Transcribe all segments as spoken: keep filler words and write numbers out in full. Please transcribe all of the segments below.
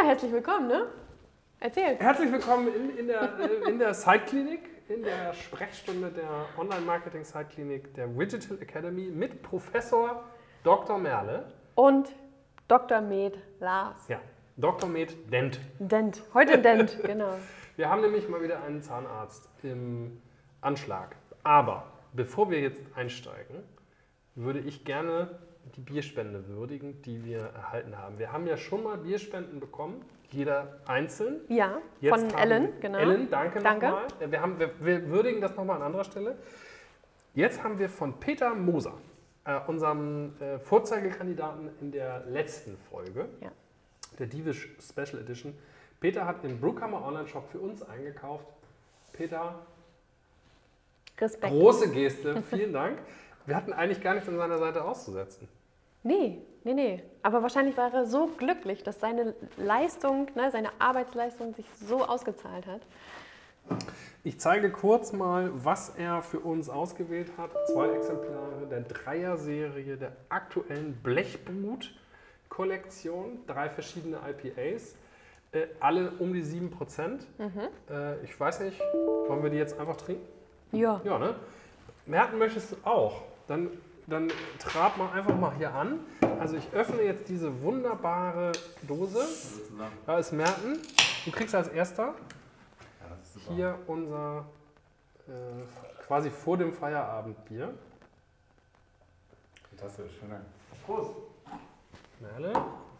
herzlich willkommen, ne? Erzähl. Herzlich willkommen in, in der, in der Site-Klinik, in der Sprechstunde der Online-Marketing-Site-Klinik der Widgetal Academy mit Professor Doktor Merle. Und Doktor Med Lars. Ja, Doktor Med Dent. Dent, heute Dent, genau. Wir haben nämlich mal wieder einen Zahnarzt im Anschlag. Aber bevor wir jetzt einsteigen, würde ich gerne die Bierspende würdigen, die wir erhalten haben. Wir haben ja schon mal Bierspenden bekommen, jeder einzeln. Ja, Jetzt von haben Ellen, wir, genau. Ellen, danke, Danke. nochmal. Ja, wir, haben, wir, wir würdigen das nochmal an anderer Stelle. Jetzt haben wir von Peter Moser, äh, unserem äh, Vorzeigekandidaten in der letzten Folge, Ja. der Divish Special Edition. Peter hat im Brewkammer Online-Shop für uns eingekauft. Peter, Respekt. große Geste, vielen Dank. Wir hatten eigentlich gar nichts an seiner Seite auszusetzen. Nee, nee, nee. Aber wahrscheinlich war er so glücklich, dass seine Leistung, ne, seine Arbeitsleistung sich so ausgezahlt hat. Ich zeige kurz mal, was er für uns ausgewählt hat. Zwei Exemplare der Dreier-Serie der aktuellen Blechbrut-Kollektion. Drei verschiedene I P As. Äh, alle um die sieben Prozent. Mhm. Äh, ich weiß nicht, wollen wir die jetzt einfach trinken? Ja. Ja, ne? Merten möchtest du auch? Dann, dann trab mal einfach mal hier an. Also ich öffne jetzt diese wunderbare Dose. Da ist Merten. Du kriegst als erster hier unser äh, quasi vor dem Feierabendbier. Fantastisch, vielen Dank. Prost. Merle.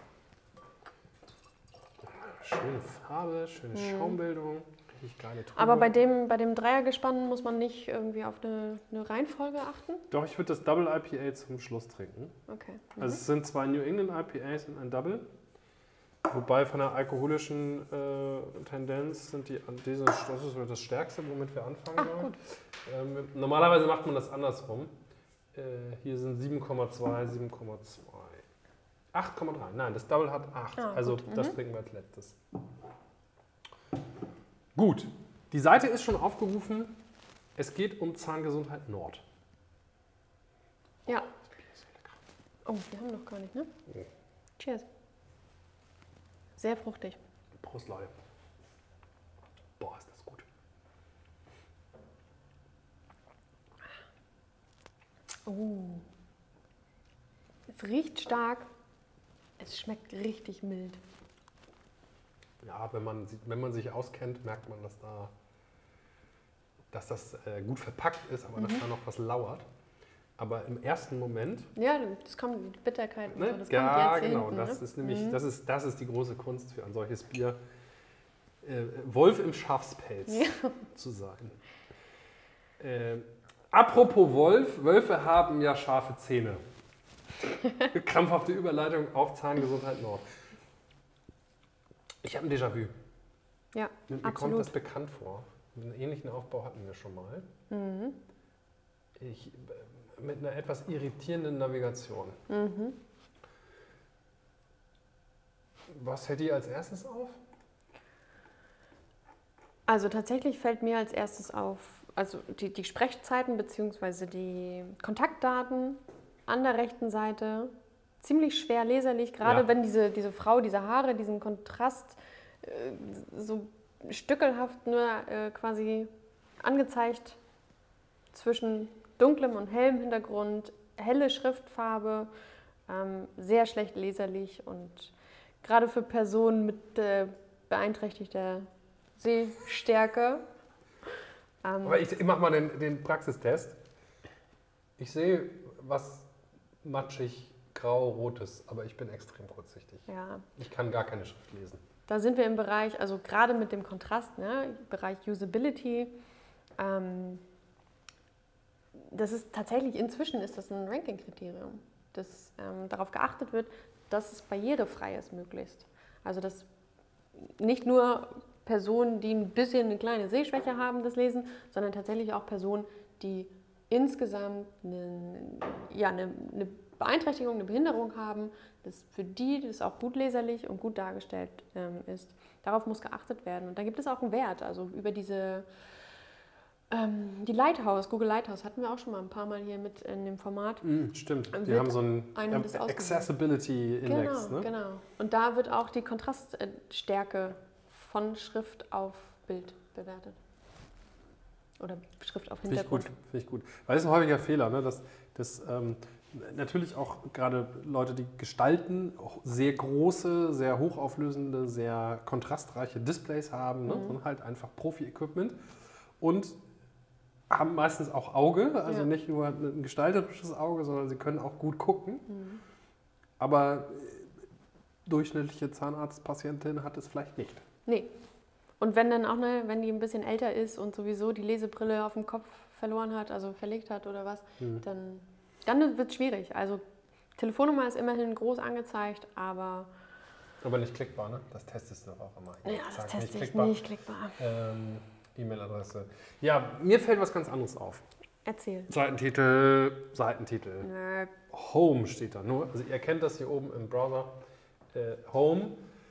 Schöne Farbe, schöne Schaumbildung. Richtig geile Trübe. Aber bei dem, bei dem Dreiergespann muss man nicht irgendwie auf eine, eine Reihenfolge achten? Doch, ich würde das Double I P A zum Schluss trinken. Okay. Mhm. Also es sind zwei New England I P As und ein Double. Wobei von der alkoholischen äh, Tendenz sind die, diese, das ist das Stärkste, womit wir anfangen Ach, wollen. gut. Ähm, normalerweise macht man das andersrum. Äh, hier sind sieben Komma zwei, sieben Komma zwei. acht Komma drei. Nein, das Double hat acht. Ah, also gut. das Mhm. trinken wir als letztes. Gut, die Seite ist schon aufgerufen. Es geht um Zahngesundheit Nord. Ja. Oh, wir haben noch gar nicht, ne? Oh. Cheers. Sehr fruchtig. Prost, Leute. Boah, ist das gut. Oh. Es riecht stark. Es schmeckt richtig mild. Ja, wenn man, sieht- wenn man sich auskennt, merkt man, dass, da, dass das äh, gut verpackt ist, aber dass da noch was lauert. Aber im ersten Moment, Ja, das kommt, die Bitterkeit und ne? so, das Ja, kommt jetzt genau, hinten, das ne? ist nämlich, Mhm. das ist, das ist die große Kunst für ein solches Bier. Äh, Wolf im Schafspelz Ja. zu sein. Äh, apropos Wolf, Wölfe haben ja scharfe Zähne. Krampfhafte Überleitung auf Zahngesundheit Nord. Ich habe ein Déjà-vu. Ja, Mir kommt absolut. das bekannt vor. Einen ähnlichen Aufbau hatten wir schon mal. Mhm. Ich, mit einer etwas irritierenden Navigation. Mhm. Was fällt dir als erstes auf? Also tatsächlich fällt mir als erstes auf, also die, die Sprechzeiten bzw. die Kontaktdaten an der rechten Seite ziemlich schwer leserlich, gerade Ja. wenn diese, diese Frau, diese Haare, diesen Kontrast äh, so stückelhaft nur äh, quasi angezeigt zwischen dunklem und hellem Hintergrund, helle Schriftfarbe, ähm, sehr schlecht leserlich und gerade für Personen mit äh, beeinträchtigter Sehstärke. Ähm, Aber ich, ich mache mal den, den Praxistest. Ich sehe was matschig, grau, rotes, aber ich bin extrem kurzsichtig. ja, Ich kann gar keine Schrift lesen. da sind wir im Bereich, also gerade mit dem Kontrast, ne, im Bereich Usability. Ähm, das ist tatsächlich, inzwischen ist das ein Ranking-Kriterium, dass ähm, darauf geachtet wird, dass es barrierefrei ist möglichst. Also dass nicht nur Personen, die ein bisschen eine kleine Sehschwäche haben, das lesen, sondern tatsächlich auch Personen, die insgesamt eine, ja, eine, eine Beeinträchtigung, eine Behinderung haben, dass für die das auch gut leserlich und gut dargestellt ähm, ist. Darauf muss geachtet werden. Und da gibt es auch einen Wert. Also über diese Ähm, die Lighthouse, Google Lighthouse, hatten wir auch schon mal ein paar Mal hier mit in dem Format. Mm, stimmt, die Wird haben so einen einem das ausgesucht. Accessibility Index. Genau, Ne? genau. Und da wird auch die Kontraststärke von Schrift auf Bild bewertet. Oder Schrift auf Finde ich gut, Hintergrund. finde ich gut. Weil das ist ein häufiger Fehler, ne? dass, dass ähm, natürlich auch gerade Leute, die gestalten, auch sehr große, sehr hochauflösende, sehr kontrastreiche Displays haben, ne? Mhm. Und halt einfach Profi-Equipment und haben meistens auch Auge, also Ja. nicht nur ein gestalterisches Auge, sondern sie können auch gut gucken. Mhm. Aber durchschnittliche Zahnarztpatientin hat es vielleicht nicht. Nee. Und wenn dann auch, ne, wenn die ein bisschen älter ist und sowieso die Lesebrille auf dem Kopf verloren hat, also verlegt hat oder was, Mhm. dann, dann wird es schwierig. Also Telefonnummer ist immerhin groß angezeigt, aber Aber nicht klickbar, ne? Das testest du doch auch immer. ja, das Sag, teste ich klickbar. nicht klickbar. Ähm, E-Mail-Adresse. Ja, mir fällt was ganz anderes auf. Erzähl. Seitentitel, Seitentitel. Nö. Home steht da nur. Also ihr kennt das hier oben im Browser. Äh, Home.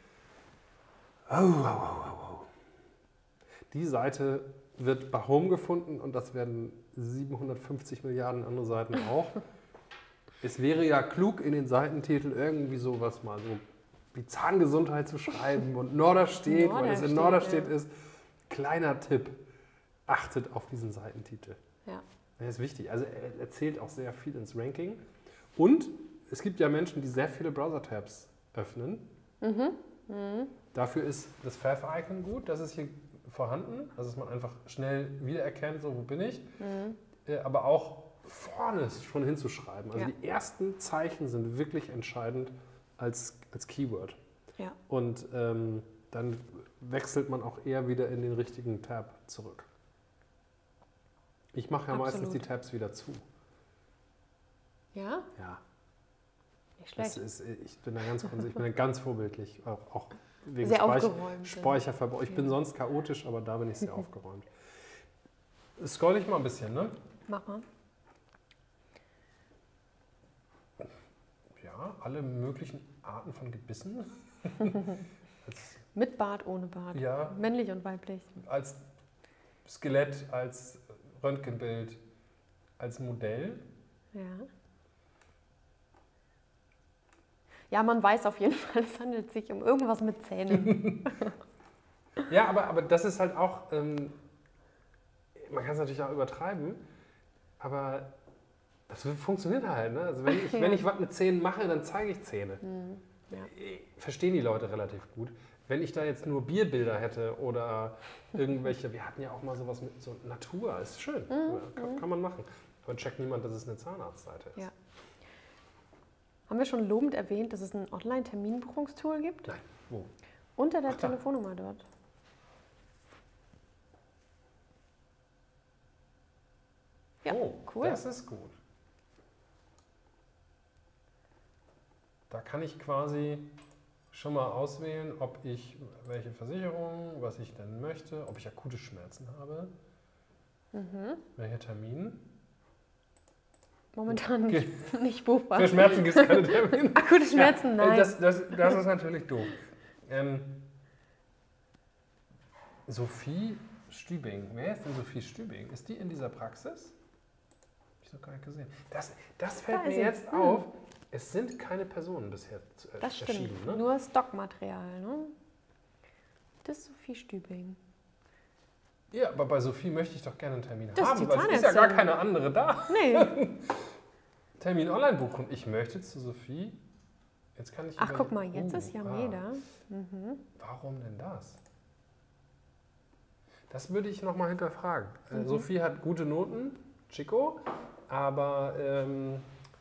Oh, oh, oh, oh, oh. Die Seite wird bei Home gefunden und das werden siebenhundertfünfzig Milliarden andere Seiten auch. Es wäre ja klug, in den Seitentitel irgendwie sowas mal so wie Zahngesundheit zu schreiben und Norderstedt, weil es in Norderstedt ja. ist. Kleiner Tipp, achtet auf diesen Seitentitel. Ja. Das ist wichtig. Also er erzählt auch sehr viel ins Ranking. Und es gibt ja Menschen, die sehr viele Browser-Tabs öffnen. Mhm. Mhm. Dafür ist das Fav-Icon gut, das ist hier vorhanden, also dass man einfach schnell wiedererkennt, so wo bin ich. Mhm. Äh, aber auch vorne schon hinzuschreiben. Also Ja. die ersten Zeichen sind wirklich entscheidend als, als Keyword. Ja. Und ähm, dann wechselt man auch eher wieder in den richtigen Tab zurück. Ich mache ja Absolut. meistens die Tabs wieder zu. Ja? Ja, Nicht das schlecht. ist, ich bin da ganz, ich bin da ganz vorbildlich, auch, auch wegen Sehr Speich- aufgeräumt. Speicherverbrauch. Ich Ja. bin sonst chaotisch, aber da bin ich sehr aufgeräumt. Scroll ich mal ein bisschen, ne? Mach mal. Ja, alle möglichen Arten von Gebissen. als, Mit Bart, ohne Bart. ja, Männlich und weiblich. als Skelett, als Röntgenbild, als Modell. Ja. Ja, man weiß auf jeden Fall, es handelt sich um irgendwas mit Zähnen. Ja, aber, aber das ist halt auch, ähm, man kann es natürlich auch übertreiben, aber das funktioniert halt. Ne? Also wenn ich, Ja. wenn ich was mit Zähnen mache, dann zeige ich Zähne. Hm, ja. Verstehen die Leute relativ gut. Wenn ich da jetzt nur Bierbilder hätte oder irgendwelche, wir hatten ja auch mal sowas mit so Natur, ist schön, Mhm, kann, kann man machen. Aber checkt niemand, dass es eine Zahnarztseite ist. Ja. Haben wir schon lobend erwähnt, dass es ein Online-Terminbuchungstool gibt? Nein, wo? Unter der Ach, da. Telefonnummer dort. Ja, Oh, cool. das ist gut. Da kann ich quasi schon mal auswählen, ob ich welche Versicherung, was ich denn möchte, ob ich akute Schmerzen habe, Mhm. welcher Termin. Momentan Okay. nicht, nicht buchbar. Für Schmerzen gibt es keine Termine. Akute Schmerzen, Ja, nein. das, das, das ist natürlich doof. Ähm, Sophie Stübing. Wer ist denn Sophie Stübing? Ist die in dieser Praxis? Hab ich noch gar nicht gesehen. Das, das fällt Da mir ist sie. jetzt Hm. auf. Es sind keine Personen bisher äh, Das stimmt. erschienen. Ne? Nur Stockmaterial, ne? Das ist Sophie Stübing. Ja, aber bei Sophie möchte ich doch gerne einen Termin Das ist haben, die weil es ist ja gar Zahnärztin. keine andere da. Nee. Termin online buchen. Ich möchte zu Sophie. Jetzt kann ich Ach, über- guck mal, jetzt Oh, ist Yameda. Mhm. Warum denn das? Das würde ich nochmal hinterfragen. Äh, Mhm. Sophie hat gute Noten, Chico, aber ähm,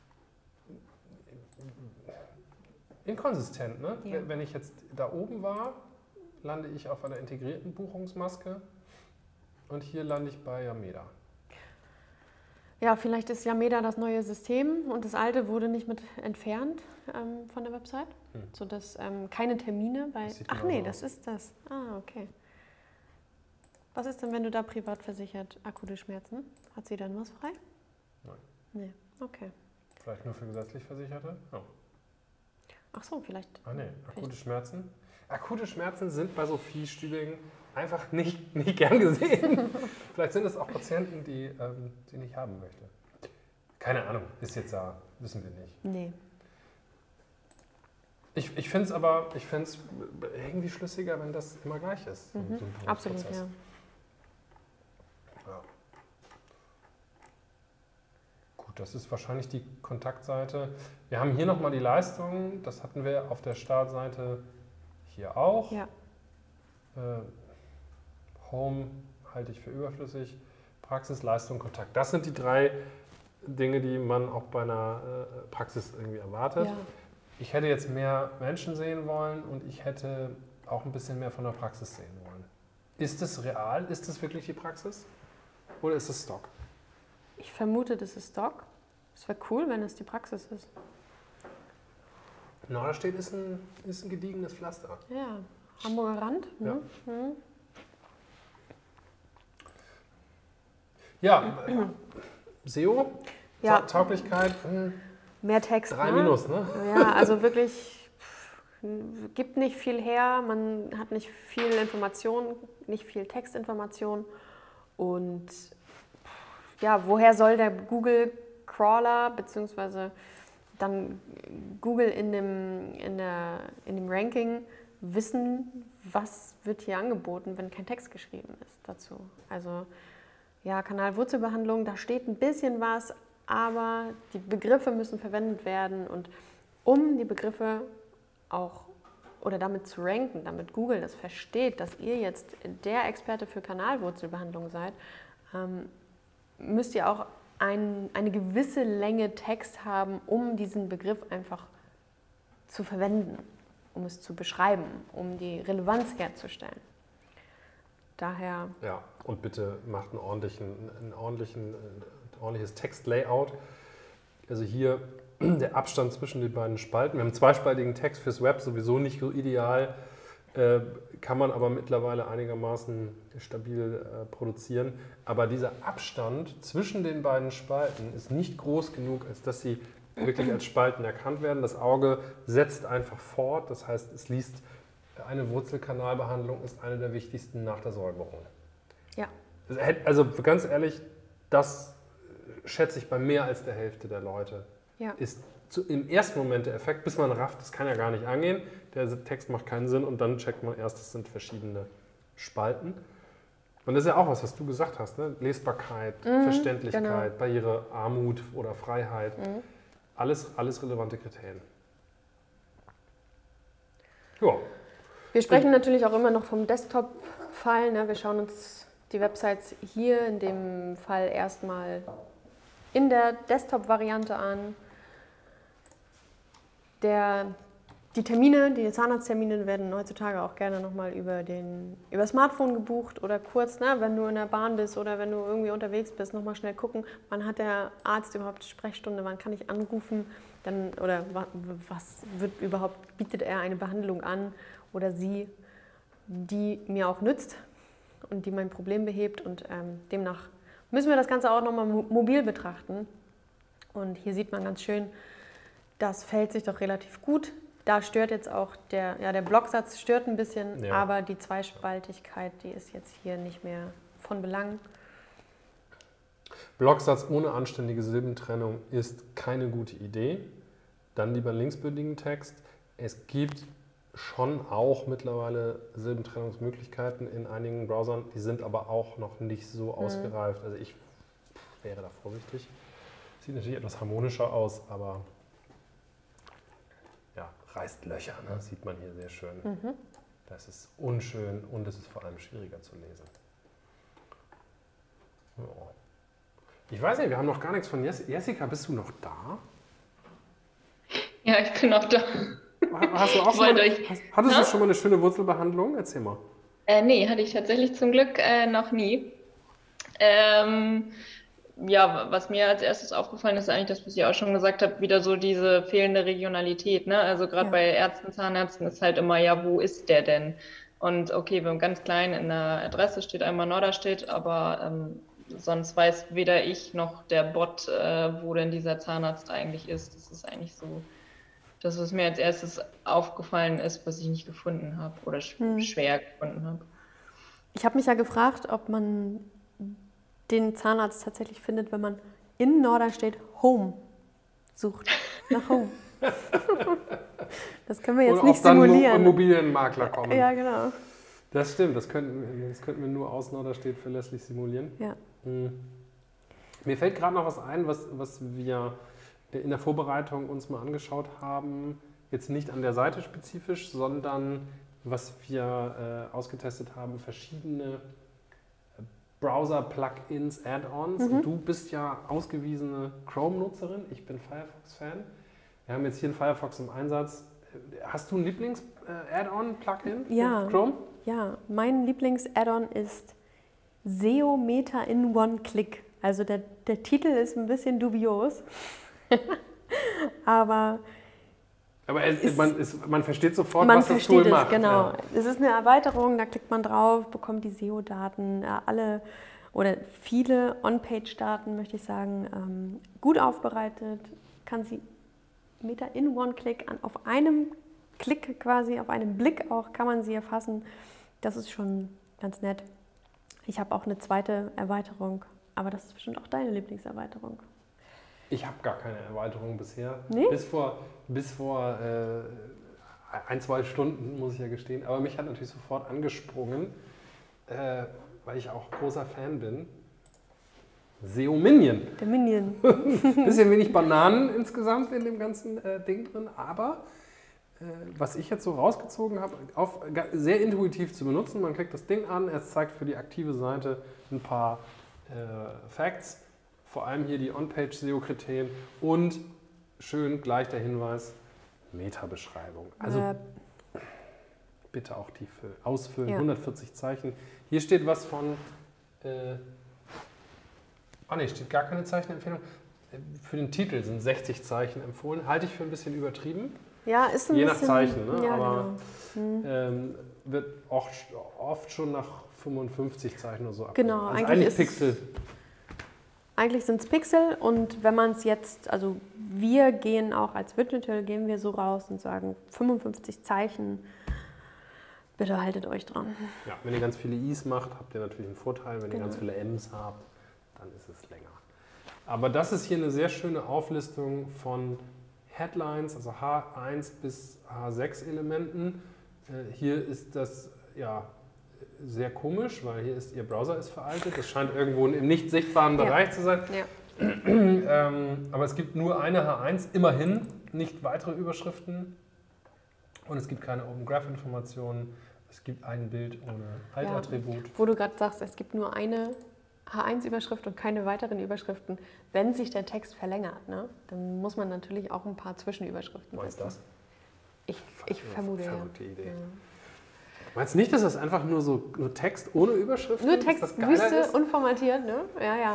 inkonsistent. Ne? Ja. Wenn ich jetzt da oben war, lande ich auf einer integrierten Buchungsmaske und hier lande ich bei Yameda. Ja, vielleicht ist Yameda das neue System und das alte wurde nicht mit entfernt ähm, von der Website, Hm. sodass ähm, keine Termine bei... Das sieht Ach genauso nee, aus. das ist das. Ah, okay. Was ist denn, wenn du da privat versichert akute Schmerzen? Hat sie dann was frei? Nein. Nee, okay. Vielleicht nur für gesetzlich Versicherte? Oh. Ach so, vielleicht... Ah nee, akute Schmerzen. Akute Schmerzen sind bei Sophie Stübing einfach nicht, nicht gern gesehen. Vielleicht sind es auch Patienten, die ähm, sie nicht haben möchte. Keine Ahnung, ist jetzt da, wissen wir nicht. Nee. Ich, ich finde es aber, ich finde es irgendwie schlüssiger, wenn das immer gleich ist. Mhm. So ein Absolut, Prozess. ja. Ja. Gut, das ist wahrscheinlich die Kontaktseite. Wir haben hier nochmal die Leistung, das hatten wir auf der Startseite hier auch. Ja. Äh, Home halte ich für überflüssig, Praxis, Leistung, Kontakt. Das sind die drei Dinge, die man auch bei einer äh, Praxis irgendwie erwartet. Ja. Ich hätte jetzt mehr Menschen sehen wollen und ich hätte auch ein bisschen mehr von der Praxis sehen wollen. Ist es real? Ist es wirklich die Praxis? Oder ist es Stock? Ich vermute, das ist Stock. Es wäre cool, wenn es die Praxis ist. Norderstedt ist ein, ist ein gediegenes Pflaster. Ja, Hamburger Rand. Ne? Ja. Mhm. Ja, äh, S E O, Ja. Ta- Tauglichkeit, mh, Mehr Text. drei ne? Minus, ne? Ja, also wirklich pff, gibt nicht viel her. Man hat nicht viel Information, nicht viel Textinformation. Und ja, woher soll der Google-Crawler beziehungsweise dann Google in dem, in, der, in dem Ranking wissen, was wird hier angeboten, wenn kein Text geschrieben ist dazu. Also ja, Kanalwurzelbehandlung, da steht ein bisschen was, aber die Begriffe müssen verwendet werden und um die Begriffe auch oder damit zu ranken, damit Google das versteht, dass ihr jetzt der Experte für Kanalwurzelbehandlung seid, ähm, müsst ihr auch ein, eine gewisse Länge Text haben, um diesen Begriff einfach zu verwenden, um es zu beschreiben, um die Relevanz herzustellen. Daher... Ja, und bitte macht einen ordentlichen, einen ordentlichen, ein ordentliches Textlayout. Also hier der Abstand zwischen den beiden Spalten. Wir haben einen zweispaltigen Text fürs Web, sowieso nicht so ideal, äh, kann man aber mittlerweile einigermaßen stabil äh, produzieren. Aber dieser Abstand zwischen den beiden Spalten ist nicht groß genug, als dass sie wirklich als Spalten erkannt werden. Das Auge setzt einfach fort, das heißt, es liest, eine Wurzelkanalbehandlung ist eine der wichtigsten nach der Säuberung. Ja. Also ganz ehrlich, das schätze ich bei mehr als der Hälfte der Leute. Ja. Ist zu, im ersten Moment der Effekt, bis man rafft, das kann ja gar nicht angehen, der Text macht keinen Sinn und dann checkt man erst, es sind verschiedene Spalten. Und das ist ja auch was, was du gesagt hast, ne? Lesbarkeit, Mhm, Verständlichkeit, genau. Barriere, Armut oder Freiheit, Mhm. alles, alles relevante Kriterien. Ja. Wir sprechen natürlich auch immer noch vom Desktop-Fall. Ne? Wir schauen uns die Websites hier in dem Fall erstmal in der Desktop-Variante an. Der, die Termine, die Zahnarzttermine werden heutzutage auch gerne nochmal über den über Smartphone gebucht oder kurz, ne, wenn du in der Bahn bist oder wenn du irgendwie unterwegs bist, nochmal schnell gucken, wann hat der Arzt überhaupt Sprechstunde, wann kann ich anrufen, dann, oder was wird überhaupt, bietet er eine Behandlung an oder sie, die mir auch nützt und die mein Problem behebt und ähm, demnach müssen wir das Ganze auch nochmal mobil betrachten. Und hier sieht man ganz schön, das fällt sich doch relativ gut. Da stört jetzt auch der, ja, der Blocksatz stört ein bisschen, Ja. aber die Zweispaltigkeit, die ist jetzt hier nicht mehr von Belang. Blocksatz ohne anständige Silbentrennung ist keine gute Idee. Dann lieber linksbündigen Text. Es gibt schon auch mittlerweile Silbentrennungsmöglichkeiten in einigen Browsern, die sind aber auch noch nicht so ausgereift. Also ich wäre da vorsichtig. Sieht natürlich etwas harmonischer aus, aber ja, reißt Löcher, ne? Das sieht man hier sehr schön. Mhm. Das ist unschön und es ist vor allem schwieriger zu lesen. Ja. Ich weiß nicht, wir haben noch gar nichts von Jes- Jessica. Bist du noch da? Ja, ich bin auch da. Hast du auch schon Wollt mal, euch- hast, hattest Ha? du schon mal eine schöne Wurzelbehandlung? Erzähl mal. Äh, nee, hatte ich tatsächlich zum Glück äh, noch nie. Ähm, ja, was mir als erstes aufgefallen ist, eigentlich das, was ihr auch schon gesagt habt, wieder so diese fehlende Regionalität, ne? Also gerade Ja. bei Ärzten, Zahnärzten ist halt immer, ja, wo ist der denn? Und okay, wir haben ganz klein in der Adresse steht einmal Norderstedt, aber ähm, sonst weiß weder ich noch der Bot, äh, wo denn dieser Zahnarzt eigentlich ist. Das ist eigentlich so das, was mir als erstes aufgefallen ist, was ich nicht gefunden habe oder sch Hm. schwer gefunden habe. Ich habe mich ja gefragt, ob man den Zahnarzt tatsächlich findet, wenn man in Norderstedt Home sucht. Nach Home. Das können wir jetzt Oder nicht ob dann simulieren. Immobilienmakler kommen. Ja, genau. Das stimmt, das könnten, das könnten wir nur aus Norderstedt verlässlich simulieren. Ja. Hm. Mir fällt gerade noch was ein, was, was wir in der Vorbereitung uns mal angeschaut haben. Jetzt nicht an der Seite spezifisch, sondern was wir äh, ausgetestet haben, verschiedene Browser-Plugins, Add-ons. Mhm. Du bist ja ausgewiesene Chrome-Nutzerin, ich bin Firefox-Fan. Wir haben jetzt hier einen Firefox im Einsatz. Hast du ein Lieblings-Add-on-Plugin Ja. für Chrome? Ja, mein Lieblings-Add-on ist S E O Meta in One Click. Also der, der Titel ist ein bisschen dubios, aber Aber es, Ist- man, ist, man versteht sofort, man was das versteht Tool es, macht. genau. Ja. Es ist eine Erweiterung, da klickt man drauf, bekommt die S E O-Daten, äh, alle oder viele On-Page-Daten, möchte ich sagen, ähm, gut aufbereitet, kann sie Meta in One Click an, auf einem Klick quasi, auf einem Blick auch, kann man sie erfassen. Das ist schon ganz nett. Ich habe auch eine zweite Erweiterung, aber das ist bestimmt auch deine Lieblingserweiterung. Ich habe gar keine Erweiterung bisher. Nee? Bis vor, bis vor äh, ein, zwei Stunden, muss ich ja gestehen. Aber mich hat natürlich sofort angesprungen, äh, weil ich auch großer Fan bin. S E O Minion. Der Minion. Bisschen wenig Bananen insgesamt in dem ganzen äh, Ding drin, aber äh, was ich jetzt so rausgezogen habe, auf, ga- sehr intuitiv zu benutzen. Man klickt das Ding an, es zeigt für die aktive Seite ein paar äh, Facts, vor allem hier die On-Page-S E O-Kriterien und schön gleich der Hinweis, Meta-Beschreibung. Also äh, bitte auch die für, ausfüllen, Ja. hundertvierzig Zeichen. Hier steht was von, äh, oh ne, steht gar keine Zeichenempfehlung. Für den Titel sind sechzig Zeichen empfohlen. Halte ich für ein bisschen übertrieben. ja, ist ein Je nach bisschen, Zeichen, ne? Ja, Aber genau. Hm. ähm, wird auch oft schon nach fünfundfünfzig Zeichen oder so Genau, abgegeben. Also eigentlich eigentlich ist- Pixel. Eigentlich sind es Pixel und wenn man es jetzt, also wir gehen auch als Widgetal, gehen wir so raus und sagen fünfundfünfzig Zeichen, bitte haltet euch dran. Ja, wenn ihr ganz viele I's macht, habt ihr natürlich einen Vorteil. Wenn ihr Genau. ganz viele M's habt, dann ist es länger. Aber das ist hier eine sehr schöne Auflistung von Headlines, also H eins bis H sechs Elementen. Äh, hier ist das ja sehr komisch, weil hier ist, ihr Browser ist veraltet. Das scheint irgendwo im nicht sichtbaren Ja. Bereich zu sein. Ja. ähm, aber es gibt nur eine H eins, immerhin, nicht weitere Überschriften. Und es gibt keine Open Graph Informationen. Es gibt ein Bild ohne Altattribut. Wo du gerade sagst, es gibt nur eine H eins Überschrift und keine weiteren Überschriften. Wenn sich der Text verlängert, ne, dann muss man natürlich auch ein paar Zwischenüberschriften Meinst du das? Ich, ich vermute, ja. Verrückte Idee. Ja. Meinst du nicht, dass das einfach nur so nur Text ohne Überschriften Nur dass Text, das geiler Wüste, ist? unformatiert, ne? Ja, ja.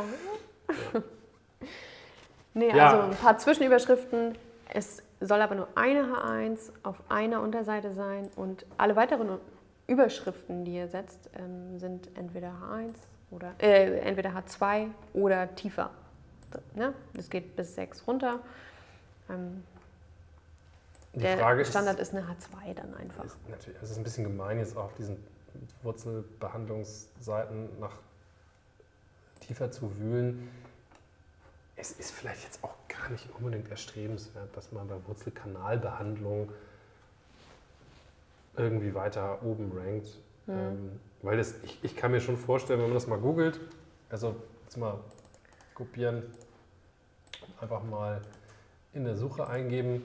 Nee, Ja. also ein paar Zwischenüberschriften. Es soll aber nur eine H eins auf einer Unterseite sein und alle weiteren Überschriften, die ihr setzt, ähm, sind entweder H eins oder äh, entweder H zwei oder tiefer. So, ne? Das geht bis sechs runter. Ähm, Die der Frage Standard ist, eine H zwei dann einfach. ist, ist natürlich, es ist ein bisschen gemein jetzt auch auf diesen Wurzelbehandlungsseiten nach tiefer zu wühlen. Es ist vielleicht jetzt auch gar nicht unbedingt erstrebenswert, dass man bei Wurzelkanalbehandlung irgendwie weiter oben rankt. Mhm. Ähm, weil das, ich, ich kann mir schon vorstellen, wenn man das mal googelt, also jetzt mal kopieren, einfach mal in der Suche eingeben,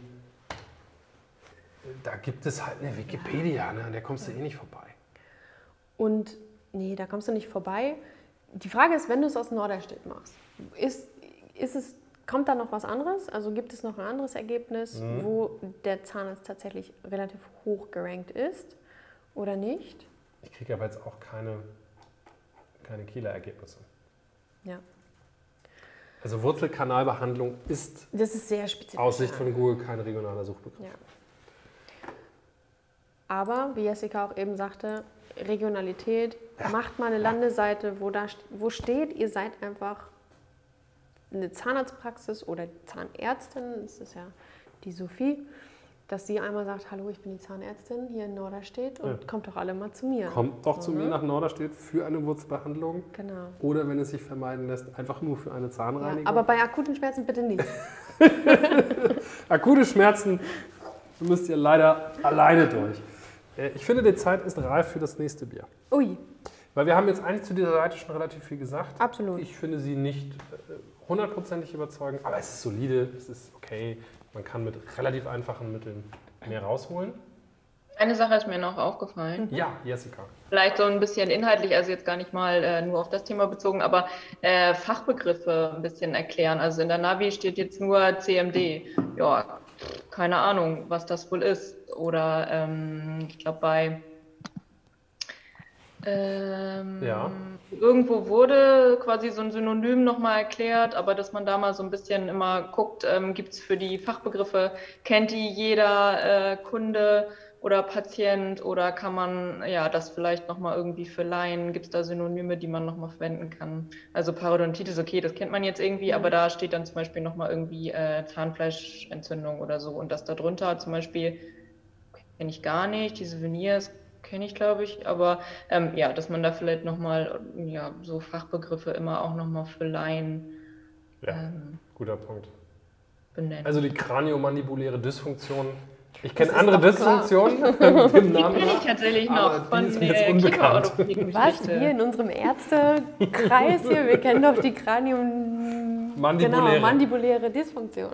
da gibt es halt eine Wikipedia, ne? An der kommst du eh nicht vorbei. Und nee, da kommst du nicht vorbei. Die Frage ist, wenn du es aus Norderstedt machst, ist, ist es, kommt da noch was anderes? Also gibt es noch ein anderes Ergebnis, Mhm. wo der Zahnarzt tatsächlich relativ hoch gerankt ist oder nicht? Ich kriege aber jetzt auch keine, keine Kieler-Ergebnisse. Ja. Also Wurzelkanalbehandlung ist Das ist sehr spezifisch. aus Sicht von Google kein regionaler Suchbegriff. Ja. Aber, wie Jessica auch eben sagte, Regionalität, Ja. macht mal eine Landeseite, wo, da, st- wo steht, ihr seid einfach eine Zahnarztpraxis oder Zahnärztin, das ist ja die Sophie, dass sie einmal sagt, hallo, ich bin die Zahnärztin hier in Norderstedt und Ja. kommt doch alle mal zu mir. Kommt doch zu Mhm. mir nach Norderstedt für eine Wurzelbehandlung. Genau. Oder wenn es sich vermeiden lässt, einfach nur für eine Ja, Zahnreinigung. aber bei akuten Schmerzen bitte nicht. Akute Schmerzen müsst ihr leider alleine durch. Äh, Ich finde, die Zeit ist reif für das nächste Bier. Ui, Weil wir haben jetzt eigentlich zu dieser Seite schon relativ viel gesagt. absolut. Ich finde sie nicht äh, hundertprozentig überzeugend, aber es ist solide, es ist okay. Man kann mit relativ einfachen Mitteln mehr rausholen. Eine Sache ist mir noch aufgefallen. Ja, Jessica. Vielleicht so ein bisschen inhaltlich, also jetzt gar nicht mal äh, nur auf das Thema bezogen, aber äh, Fachbegriffe ein bisschen erklären. Also in der Navi steht jetzt nur C M D. Ja, keine Ahnung, was das wohl ist. Oder ähm, ich glaube bei ähm, Ja. irgendwo wurde quasi so ein Synonym nochmal erklärt, aber dass man da mal so ein bisschen immer guckt, ähm, gibt es für die Fachbegriffe, kennt die jeder äh, Kunde oder Patient oder kann man ja das vielleicht nochmal irgendwie für Laien, gibt es da Synonyme, die man nochmal verwenden kann? Also Parodontitis, okay, das kennt man jetzt irgendwie, Mhm. aber da steht dann zum Beispiel nochmal irgendwie äh, Zahnfleischentzündung oder so und das darunter zum Beispiel kenne ich gar nicht, diese Veneers kenne ich, glaube ich, aber ähm, ja, dass man da vielleicht nochmal ja, so Fachbegriffe immer auch nochmal für Laien Ja, ähm, guter Punkt. benennt. Also die kraniomandibuläre Dysfunktion. Ich kenne Das ist andere doch klar. Dysfunktionen mit dem Namen. kenne ich tatsächlich aber noch die von ist mir jetzt der unbekannt. Was? Wir in unserem Ärztekreis hier, wir kennen doch die Kranium... Mandibuläre. Genau, mandibuläre Dysfunktion.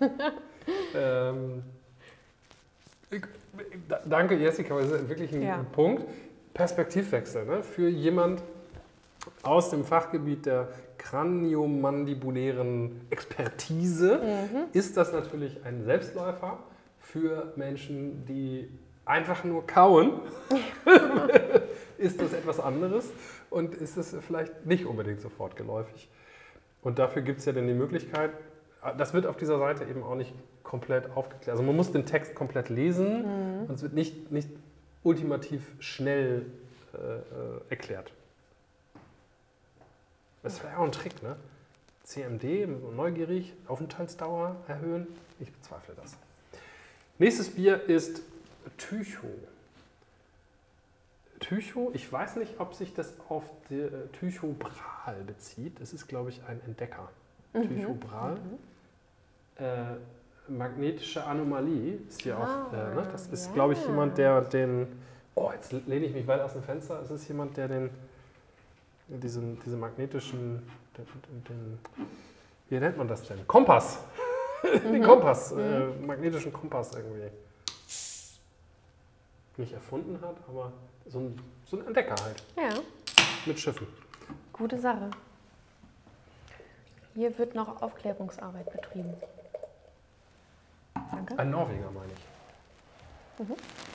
Ähm, ich, da, danke Jessica, das ist wirklich ein Ja. Punkt. Perspektivwechsel. Ne? Für jemand aus dem Fachgebiet der kraniomandibulären Expertise Mhm. ist das natürlich ein Selbstläufer. Für Menschen, die einfach nur kauen, ist das etwas anderes und ist es vielleicht nicht unbedingt sofort geläufig. Und dafür gibt es ja dann die Möglichkeit, das wird auf dieser Seite eben auch nicht komplett aufgeklärt. Also man muss den Text komplett lesen Mhm. und es wird nicht, nicht ultimativ schnell äh, äh, erklärt. Das wäre auch ein Trick, ne? C M D, neugierig, Aufenthaltsdauer erhöhen. Ich bezweifle das. Nächstes Bier ist Tycho. Tycho, ich weiß nicht, ob sich das auf die, äh, Tycho Brahe bezieht. Es ist, glaube ich, ein Entdecker. Mhm. Tycho Brahe. Äh, magnetische Anomalie ist hier Ah, auch. Äh, ne? Das ist, ja. glaube ich, jemand, der den. Oh, jetzt lehne ich mich weit aus dem Fenster. Es ist jemand, der den. Diesen, diese magnetischen. Den, den, den, wie nennt man das denn? Kompass! Den Kompass, äh, magnetischen Kompass irgendwie. Nicht erfunden hat, aber so ein, so ein Entdecker halt. Ja, Mit Schiffen. gute Sache. Hier wird noch Aufklärungsarbeit betrieben. Danke. Ein Norweger, meine ich. Mhm.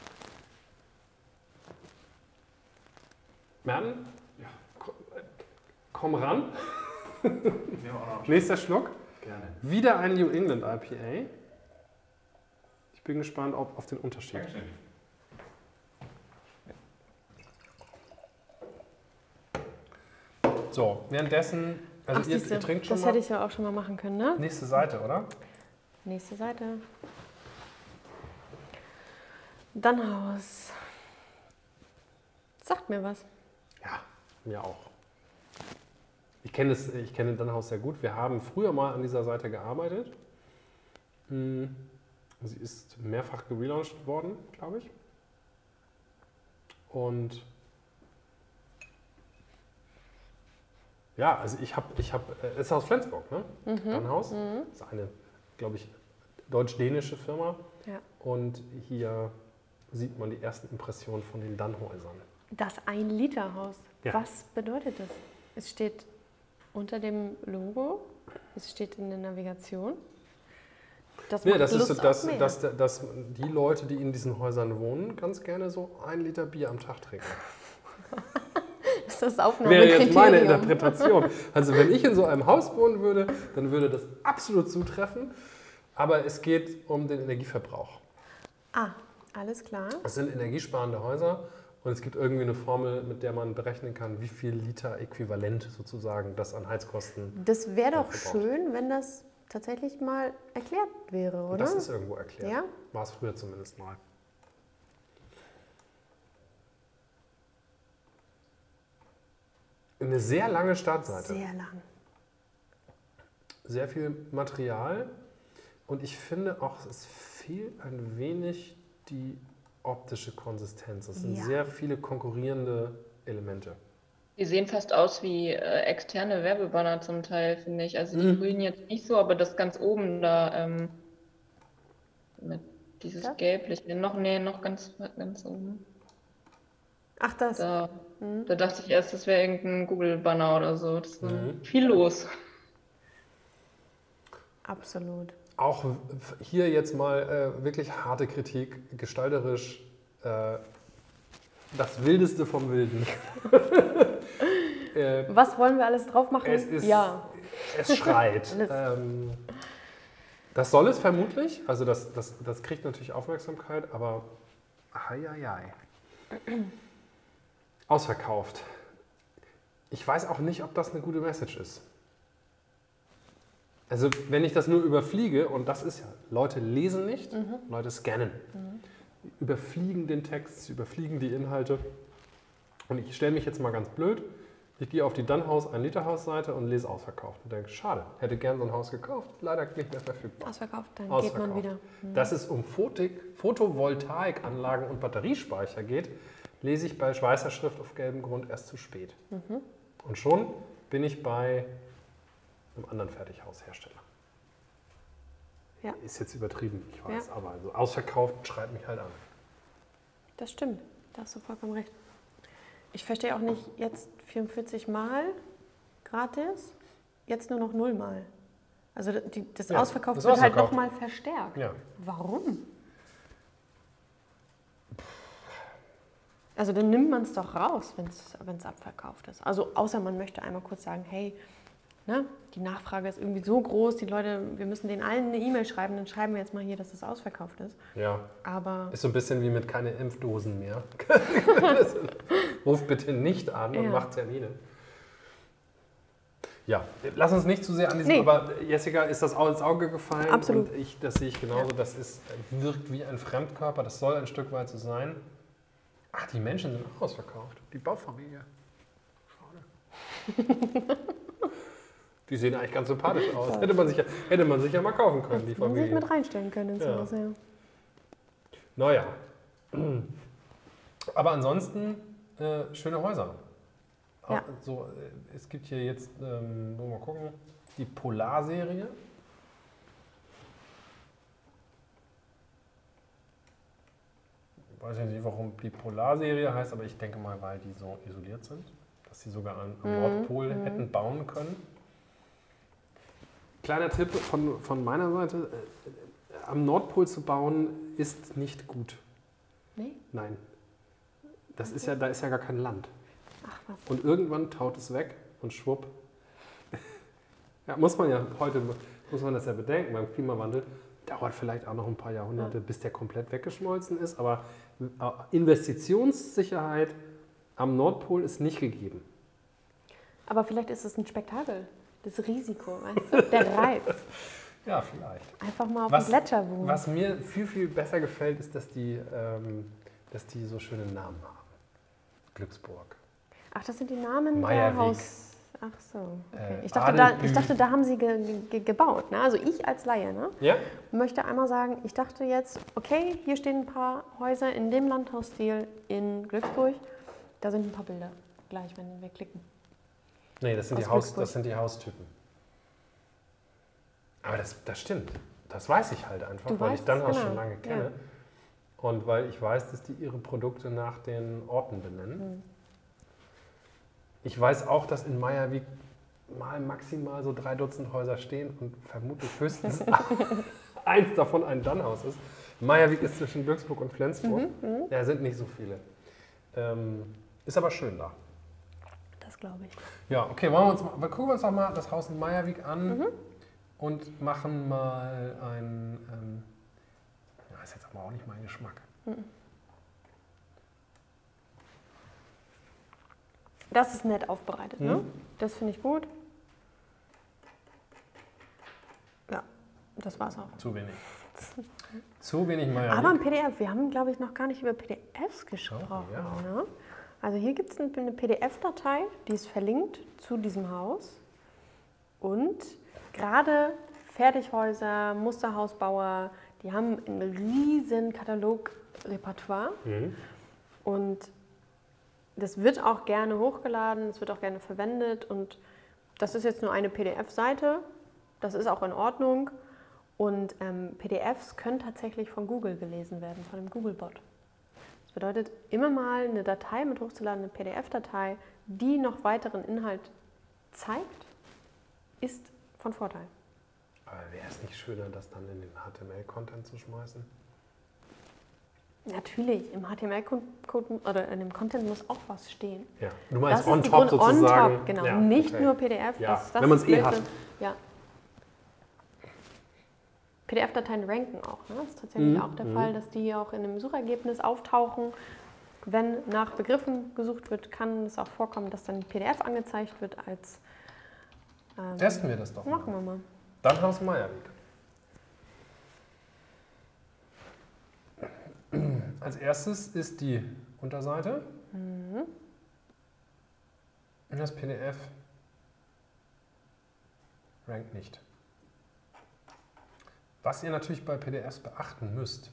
Merten? Ja. Komm ran. Nehmen wir auch noch. Nächster Schluck. Gerne. Wieder ein New England I P A. Ich bin gespannt ob, auf den Unterschied. Dankeschön. So, währenddessen, also Ach, ihr, siehste, ihr trinkt schon das mal. hätte ich ja auch schon mal machen können, ne? Nächste Seite, oder? Nächste Seite. Dannhaus. Sagt mir was. Ja, mir auch. Ich kenne das, ich kenne Dannhaus sehr gut. Wir haben früher mal an dieser Seite gearbeitet. Hm, Sie ist mehrfach gelauncht worden, glaube ich. Und ja, also ich habe, ich habe, es ist aus Flensburg, ne? Dannhaus. Das ist eine, glaube ich, deutsch-dänische Firma. Ja. Und hier sieht man die ersten Impressionen von den Dannhäusern. Das Ein-Liter-Haus. Ja. Was bedeutet das? Es steht unter dem Logo, es steht in der Navigation. Das Nee, macht das ist Lust so, auf dass, mehr. dass, dass die Leute, die in diesen Häusern wohnen, ganz gerne so ein Liter Bier am Tag trinken. ist das Wäre Aufnahmekriterium. jetzt meine Interpretation. Also wenn ich in so einem Haus wohnen würde, dann würde das absolut zutreffen. Aber es geht um den Energieverbrauch. Ah, alles klar. Es sind energiesparende Häuser und es gibt irgendwie eine Formel, mit der man berechnen kann, wie viel Liter äquivalent sozusagen das an Heizkosten. Das wäre doch verbraucht. schön, wenn das tatsächlich mal erklärt wäre, oder? Das ist irgendwo erklärt. Ja? War es früher zumindest mal. Eine sehr lange Startseite. Sehr lang. Sehr viel Material. Und ich finde auch, es fehlt ein wenig die optische Konsistenz. Es sind Ja. sehr viele konkurrierende Elemente. Die sehen fast aus wie äh, externe Werbebanner zum Teil, finde ich. Also die Mhm. grünen jetzt nicht so, aber das ganz oben da ähm, mit dieses Das? gelbliche, noch, nee, noch ganz, ganz oben. Ach, das. Da, Mhm. da dachte ich erst, das wäre irgendein Google-Banner oder so. Das ist Mhm. viel los. Absolut. Auch hier jetzt mal äh, wirklich harte Kritik, gestalterisch äh, das Wildeste vom Wilden. äh, Was wollen wir alles drauf machen? es, ist, ja. es schreit. Alles. ähm, das soll es vermutlich, also das, das, das kriegt natürlich Aufmerksamkeit, aber hei, hei, hei. Ausverkauft. Ich weiß auch nicht, ob das eine gute Message ist. Also wenn ich das nur überfliege, und das ist ja, Leute lesen nicht, Mhm. Leute scannen. Überfliegen den Text, sie überfliegen die Inhalte. Und ich stelle mich jetzt mal ganz blöd, ich gehe auf die Dunhaus ein Liter Haus Seite und lese ausverkauft und denke, schade, hätte gern so ein Haus gekauft, leider nicht mehr verfügbar. Ausverkauft, dann Ausverkauft. geht man wieder. Mhm. Dass es um Photik, Photovoltaikanlagen und Batteriespeicher geht, lese ich bei weißer Schrift auf gelbem Grund erst zu spät. Mhm. Und schon bin ich bei einem anderen Fertighaushersteller. Ja. Ist jetzt übertrieben, ich weiß, Ja. aber also ausverkauft schreit mich halt an. Das stimmt, da hast du vollkommen recht. Ich verstehe auch nicht, jetzt vierundvierzig Mal gratis, jetzt nur noch null Mal. Also die, das Ja, Ausverkauf das wird halt Ausverkauf. nochmal verstärkt. Ja. Warum? Also dann nimmt man es doch raus, wenn es abverkauft ist. Also außer man möchte einmal kurz sagen, hey, ne, die Nachfrage ist irgendwie so groß, die Leute, wir müssen denen allen eine E-Mail schreiben, dann schreiben wir jetzt mal hier, dass es ausverkauft ist. Ja. Aber Ist so ein bisschen wie mit keine Impfdosen mehr. Ruft bitte nicht an und Ja. macht Termine. Ja, lass uns nicht zu sehr an diesem, Nee. aber Jessica, ist das auch ins Auge gefallen? Absolut. Und ich, das sehe ich genauso, das ist, wirkt wie ein Fremdkörper, das soll ein Stück weit so sein. Ach, die Menschen sind auch ausverkauft. Die Baufamilie. Schade. Die sehen eigentlich ganz sympathisch aus. Hätte man sich ja, hätte man sich ja mal kaufen können, die man sich Familie. mit reinstellen können ins Ja. Haus, ja. Naja. Aber ansonsten äh, schöne Häuser. Ja. Auch So, äh, es gibt hier jetzt, ähm, wollen wir mal gucken, die Polar-Serie. Ich weiß nicht, warum die Polar-Serie heißt, aber ich denke mal, weil die so isoliert sind, dass sie sogar an, am Mhm, Nordpol mhm. hätten bauen können. Kleiner Tipp von, von meiner Seite, äh, am Nordpol zu bauen ist nicht gut. Nee? Nein. Das ist ja, da ist ja gar kein Land. Ach was. Und irgendwann taut es weg und schwupp. Ja, muss man ja, heute muss man das ja bedenken, beim Klimawandel dauert vielleicht auch noch ein paar Jahrhunderte, Ja. bis der komplett weggeschmolzen ist, aber äh, Investitionssicherheit am Nordpol ist nicht gegeben. Aber vielleicht ist es ein Spektakel. Das Risiko, weißt du? Der Reiz. Ja, vielleicht. Einfach mal auf Was- dem Gletscher wohnen. Was mir viel, viel besser gefällt, ist, dass die, ähm, dass die so schöne Namen haben. Glücksburg. Ach, das sind die Namen Meyerweg. der Haus... Ach so, okay. Äh, ich, dachte, da, Adelbü. ich dachte, da haben sie ge, ge, gebaut. Ne? Also ich als Laie ne? Ja? möchte einmal sagen, ich dachte jetzt, okay, hier stehen ein paar Häuser in dem Landhausstil in Glücksburg. Da sind ein paar Bilder gleich, wenn wir klicken. Nee, das sind, die Aus Haus, Glücksburg. das sind die Haustypen. Aber das, das stimmt. Das weiß ich halt einfach, Du weil weißt ich Dunhaus es, genau. schon lange kenne. Ja. Und weil ich weiß, dass die ihre Produkte nach den Orten benennen. Hm. Ich weiß auch, dass in Meyerweg mal maximal so drei Dutzend Häuser stehen und vermutlich höchstens eins davon ein Dunhaus ist. Meyerweg ist zwischen Glücksburg und Flensburg. Mhm, Da sind nicht so viele. Ähm, ist aber schön da. Das glaube ich. Ja, okay, wollen wir, uns mal, wir gucken uns doch mal das Haus in Meyerweg an Mhm. und machen mal ein. Ähm, ja, ist jetzt aber auch nicht mein Geschmack. Das ist nett aufbereitet, ne? Mhm. Das finde ich gut. Ja. das war's auch. Zu wenig. Zu wenig Maya. Aber ein P D F, wir haben, glaube ich, noch gar nicht über P D Fs gesprochen. Oh, ja. Ne? Also hier gibt es eine P D F-Datei, die ist verlinkt zu diesem Haus. Und gerade Fertighäuser, Musterhausbauer, die haben ein riesen Katalogrepertoire. Mhm. Und das wird auch gerne hochgeladen, es wird auch gerne verwendet. Und das ist jetzt nur eine P D F-Seite, das ist auch in Ordnung. Und ähm, P D Fs können tatsächlich von Google gelesen werden, von einem Google-Bot. Das bedeutet, immer mal eine Datei mit hochzuladende P D F-Datei, die noch weiteren Inhalt zeigt, ist von Vorteil. Aber wäre es nicht schöner, das dann in den H T M L-Content zu schmeißen? Natürlich, im H T M L-Code oder in dem Content muss auch was stehen. Ja, du meinst Das on ist die top Grund- sozusagen. On top, genau. Ja, Nicht okay. nur P D F. Ja, das, das wenn man es ist eh Blödsinn. hat. Ja. P D F-Dateien ranken auch. Ne? Das ist tatsächlich Mhm, auch der mhm. Fall, dass die auch in einem Suchergebnis auftauchen. Wenn nach Begriffen gesucht wird, kann es auch vorkommen, dass dann P D F angezeigt wird als... Ähm, Testen wir das doch mal. Machen wir mal. Dann haben wir Meyerweg. Als erstes ist die Unterseite. Mhm. Und das P D F rankt nicht. Was ihr natürlich bei P D Fs beachten müsst,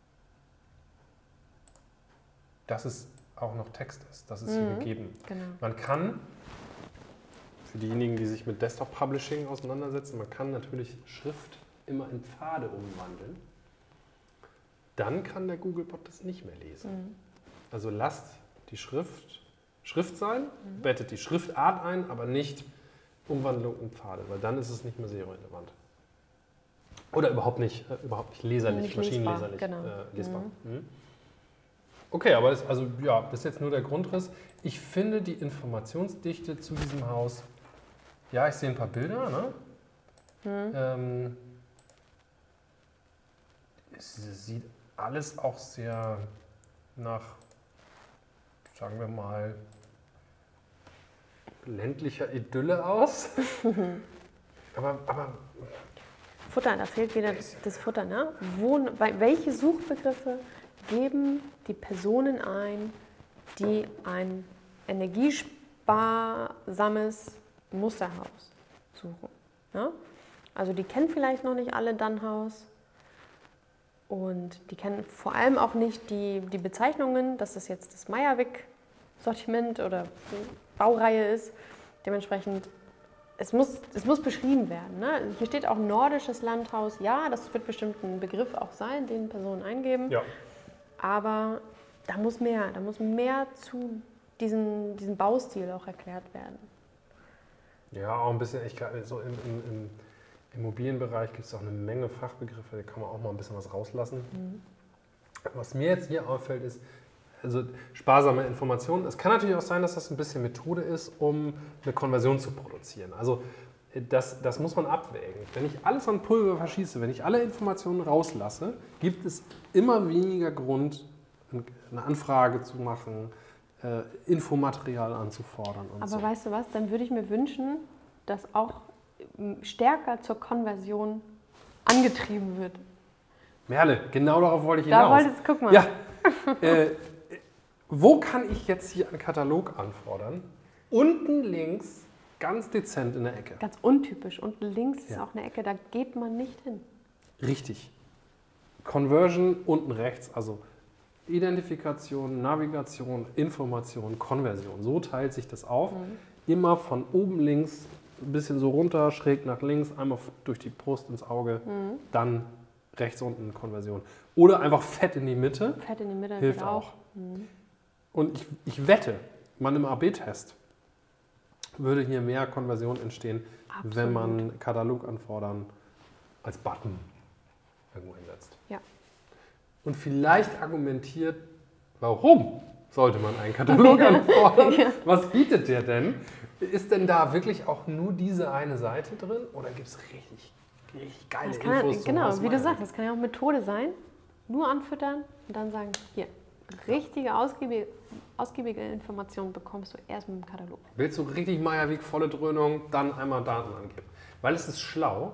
dass es auch noch Text ist. Das ist hier Mhm. gegeben. Genau. Man kann, für diejenigen, die sich mit Desktop Publishing auseinandersetzen, man kann natürlich Schrift immer in Pfade umwandeln. Dann kann der Googlebot das nicht mehr lesen. Mhm. Also lasst die Schrift Schrift sein, mhm. bettet die Schriftart ein, aber nicht Umwandlung in Pfade, weil dann ist es nicht mehr SEO-relevant. Oder überhaupt nicht, äh, überhaupt nicht leserlich, Nicht maschinenleserlich lesbar, genau. äh, lesbar. Mhm. Mhm. Okay, aber das, also, ja, das ist jetzt nur der Grundriss. Ich finde die Informationsdichte zu diesem Haus, ja, ich sehe ein paar Bilder, ne? Mhm. Ähm, es sieht alles auch sehr nach, sagen wir mal, ländlicher Idylle aus. aber, aber Futter, da fehlt wieder das, das Futter. Ne? Wo, welche Suchbegriffe geben die Personen ein, die ein energiesparsames Musterhaus suchen? Ne? Also die kennen vielleicht noch nicht alle Dannhaus und die kennen vor allem auch nicht die, die Bezeichnungen, dass das jetzt das Meyerweg-Sortiment oder Baureihe ist. Dementsprechend, es muss, es muss beschrieben werden. Ne? Hier steht auch nordisches Landhaus. Ja, das wird bestimmt ein Begriff auch sein, den Personen eingeben. ja. Aber da muss mehr, da muss mehr zu diesem, diesem Baustil auch erklärt werden. Ja, auch ein bisschen, ich glaube, so im, im, im Immobilienbereich gibt es auch eine Menge Fachbegriffe, da kann man auch mal ein bisschen was rauslassen. Mhm. Was mir jetzt hier auffällt, ist, also sparsame Informationen. Es kann natürlich auch sein, dass das ein bisschen Methode ist, um eine Konversion zu produzieren. Also das, das muss man abwägen. Wenn ich alles an Pulver verschieße, wenn ich alle Informationen rauslasse, gibt es immer weniger Grund, eine Anfrage zu machen, äh, Infomaterial anzufordern und Aber so. weißt du was, dann würde ich mir wünschen, dass auch stärker zur Konversion angetrieben wird. Merle, genau darauf wollte ich Da hinaus. wolltest, guck mal. Ja, äh, wo kann ich jetzt hier einen Katalog anfordern? Unten links, ganz dezent in der Ecke. Ganz untypisch. Unten links ist Ja. auch eine Ecke, da geht man nicht hin. Richtig. Conversion unten rechts, also Identifikation, Navigation, Information, Konversion. So teilt sich das auf. Mhm. Immer von oben links, ein bisschen so runter, schräg nach links, einmal durch die Brust ins Auge, Mhm. dann rechts unten Konversion. Oder einfach fett in die Mitte. Fett in die Mitte Hilft geht auch. Mhm. Und ich, ich wette, man im A B Test würde hier mehr Konversion entstehen, Absolut. wenn man Katalog anfordern als Button irgendwo hinsetzt. Ja. Und vielleicht argumentiert, warum sollte man einen Katalog anfordern? Ja. Was bietet der denn? Ist denn da wirklich auch nur diese eine Seite drin oder gibt es richtig, richtig geile Das kann, Infos zum genau, Haus wie du Meyerweg? sagst, das kann ja auch Methode sein. Nur anfüttern und dann sagen, hier, richtige, ausgiebige, ausgiebige Informationen bekommst du erst mit dem Katalog. Willst du richtig Meyerweg, volle Dröhnung, dann einmal Daten angeben. Weil es ist schlau,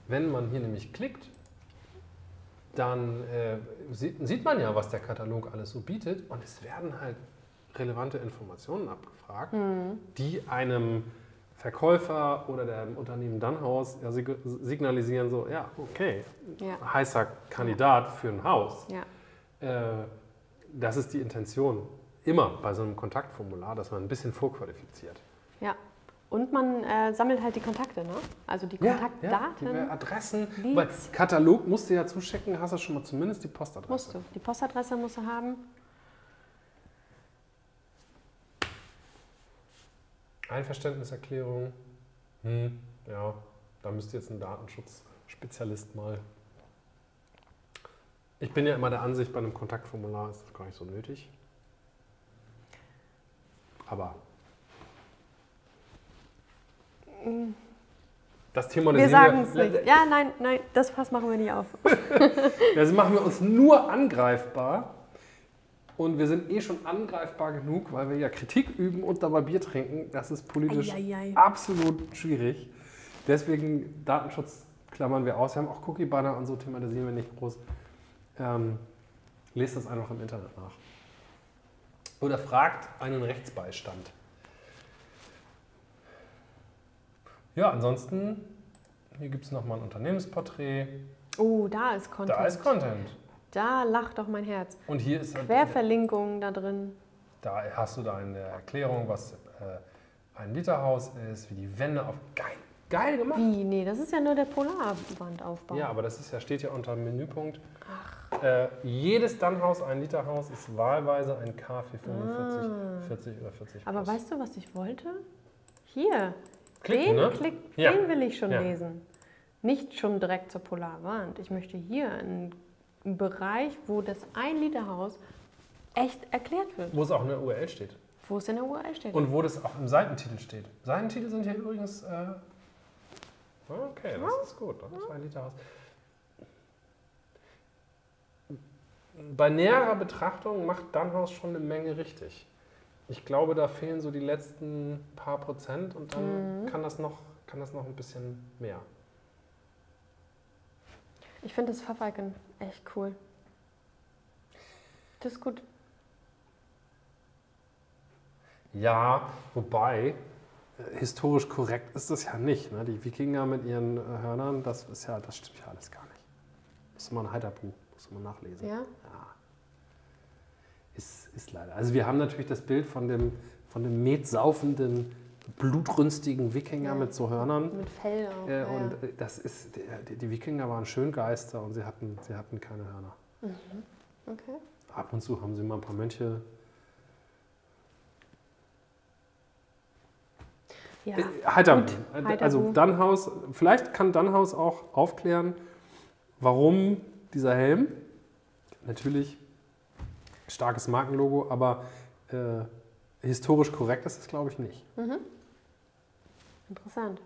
Wenn man hier nämlich klickt, dann äh, sieht, sieht man ja, was der Katalog alles so bietet und es werden halt relevante Informationen abgefragt, mhm. die einem Verkäufer oder dem Unternehmen Dannhaus ja, sig signalisieren so, ja, okay, ja. heißer Kandidat für ein Haus. Ja. Äh, das ist die Intention immer bei so einem Kontaktformular, dass man ein bisschen vorqualifiziert. Ja. Und man äh, sammelt halt die Kontakte, ne? Also die Kontaktdaten. Ja, ja, die Adressen. Weil Katalog musst du ja zuschicken, hast du schon mal zumindest die Postadresse. Musst du. Die Postadresse musst du haben. Einverständniserklärung. Hm, ja, da müsste jetzt ein Datenschutzspezialist mal. Ich bin ja immer der Ansicht, bei einem Kontaktformular ist das gar nicht so nötig. Aber das Thema wir sagen es nicht. Ja, nein, nein, das Fass machen wir nicht auf. Das machen wir uns nur angreifbar. Und wir sind eh schon angreifbar genug, weil wir ja Kritik üben und dabei Bier trinken. Das ist politisch Eieiei. absolut schwierig. Deswegen Datenschutz klammern wir aus. Wir haben auch Cookie-Banner und so, thematisieren wir nicht groß. Ähm, lest das einfach im Internet nach. Oder fragt einen Rechtsbeistand. Ja, ansonsten, hier gibt es nochmal ein Unternehmensporträt. Oh, da ist Content. Da ist Content. Da lacht doch mein Herz. Und hier ist Querverlinkungen da drin. Da hast du da eine Erklärung, was äh, ein Literhaus ist, wie die Wände auf... Geil, geil gemacht. Wie? Nee, das ist ja nur der Polarwandaufbau. Ja, aber das ist ja, steht ja unter dem Menüpunkt. Ach. Äh, jedes Dannhaus, ein Literhaus, ist wahlweise ein K für fünfundvierzig, ah. vierzig oder vierzig Aber plus. Weißt du, was ich wollte? Hier. Klicken, den, ne? Klick, ja. den will ich schon ja. lesen. Nicht schon direkt zur Polarwand. Ich möchte hier einen, einen Bereich, wo das ein Liter Haus echt erklärt wird. Wo es auch in der U R L steht. Wo es in der U R L steht. Und wo das auch im Seitentitel steht. Seitentitel sind ja übrigens... Äh, okay, das ja. ist gut. Das ist ein Liter Haus. Bei näherer Betrachtung macht Dannhaus schon eine Menge richtig. Ich glaube, da fehlen so die letzten paar Prozent und dann mhm. kann, das noch, kann das noch ein bisschen mehr. Ich finde das Pfaff-Icon echt cool. Das ist gut. Ja, wobei, äh, historisch korrekt ist das ja nicht. Ne? Die Wikinger mit ihren äh, Hörnern, das, ist ja, das stimmt ja alles gar nicht. Das ist immer ein Heiterbuch, muss man nachlesen. Ja? Ja. Ist, ist leider. Also wir haben natürlich das Bild von dem, von dem metsaufenden, blutrünstigen Wikinger ja. mit so Hörnern. Mit Fell auch. Äh, ja. und das ist, die, die Wikinger waren Schöngeister und sie hatten, sie hatten keine Hörner. Mhm. Okay. Ab und zu haben sie mal ein paar Mönche. Ja. Äh, Heiterbuch. Heiterbuch. Also Dannhaus, vielleicht kann Dannhaus auch aufklären, warum dieser Helm, natürlich starkes Markenlogo, aber äh, historisch korrekt ist es, glaube ich, nicht. Mhm. Interessant.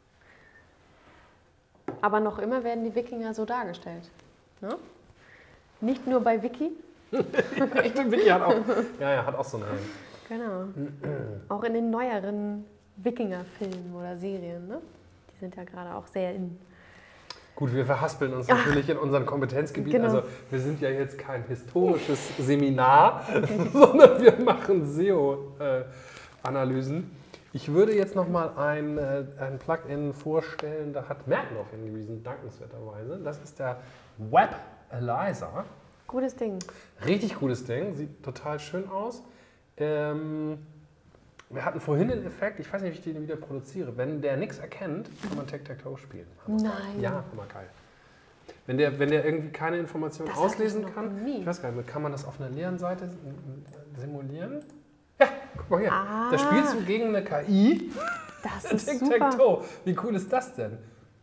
Aber noch immer werden die Wikinger so dargestellt. Ne? Nicht nur bei Wiki. Ja, stimmt, Wiki hat auch, ja, ja, hat auch so einen Helm. Genau. Auch in den neueren Wikinger-Filmen oder Serien. Ne? Die sind ja gerade auch sehr in. Gut, wir verhaspeln uns Ach, natürlich in unserem Kompetenzgebiet. Genau. Also wir sind ja jetzt kein historisches Seminar, sondern wir machen S E O-Analysen. Ich würde jetzt noch mal ein, ein Plugin vorstellen, da hat Merck noch hingewiesen, dankenswerterweise. Das ist der Webalizer. Gutes Ding. Richtig gutes Ding, sieht total schön aus. Ähm, wir hatten vorhin den Effekt, ich weiß nicht, wie ich den wieder produziere, wenn der nichts erkennt, kann man Tic-Tac-Toe spielen. Nein. Ja, immer geil. Wenn der, wenn der irgendwie keine Informationen das auslesen ich kann, nie. ich weiß gar nicht, kann man das auf einer leeren Seite simulieren? Ja, guck mal hier. Ah. Da spielst du gegen eine K I. Das ist Tic-Tac-Toe. Wie cool ist das denn?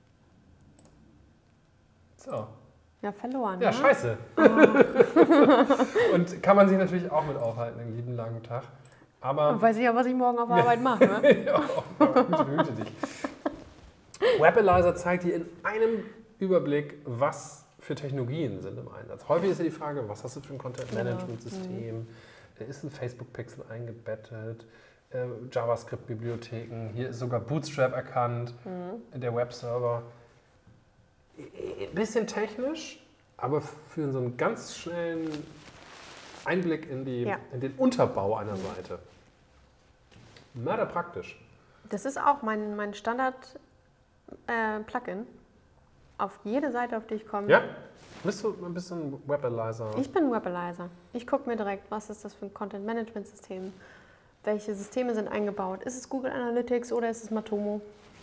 So. Ja, verloren. Ja, ne? scheiße. Oh. Und kann man sich natürlich auch mit aufhalten, den lieben langen Tag. Aber weiß ich ja, was ich morgen auf Arbeit mache. Ne? Ja, hüte, hüte dich. Webalizer zeigt dir in einem Überblick, was für Technologien sind im Einsatz. Häufig ist ja die Frage, was hast du für ein Content-Management-System? Mhm. Ist ein Facebook-Pixel eingebettet? Äh, JavaScript-Bibliotheken? Hier ist sogar Bootstrap erkannt, mhm. der Webserver. Ein bisschen technisch, aber für so einen ganz schnellen Einblick in, die, Ja. in den Unterbau einer Seite. Mörder praktisch. Das ist auch mein, mein Standard-Plugin. Auf jede Seite, auf die ich komme. Ja? Bist du ein bisschen Webalizer? Ich bin Webalizer. Ich gucke mir direkt, was ist das für ein Content-Management-System? Welche Systeme sind eingebaut? Ist es Google Analytics oder ist es Matomo?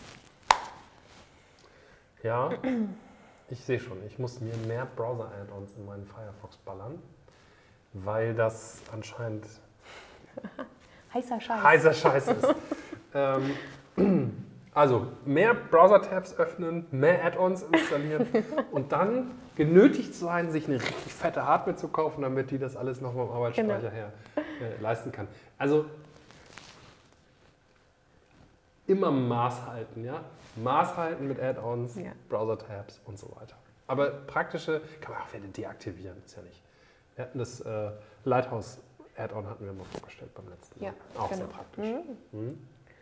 Ja, ich sehe schon. Ich muss mir mehr Browser-Add-ons in meinen Firefox ballern, weil das anscheinend Heißer Scheiß. heißer Scheiß ist. ähm, also mehr Browser-Tabs öffnen, mehr Add-ons installieren und dann genötigt sein, sich eine richtig fette Hardware zu kaufen, damit die das alles noch vom Arbeitsspeicher Genau. her äh, leisten kann. Also immer Maß halten, ja? Maß halten mit Add-ons, Ja. Browser-Tabs und so weiter. Aber praktische kann man auch wieder deaktivieren, ist ja nicht. Wir hatten das äh, Lighthouse-Add-on hatten wir mal vorgestellt beim letzten Mal. Ja, auch genau. sehr praktisch. Mhm.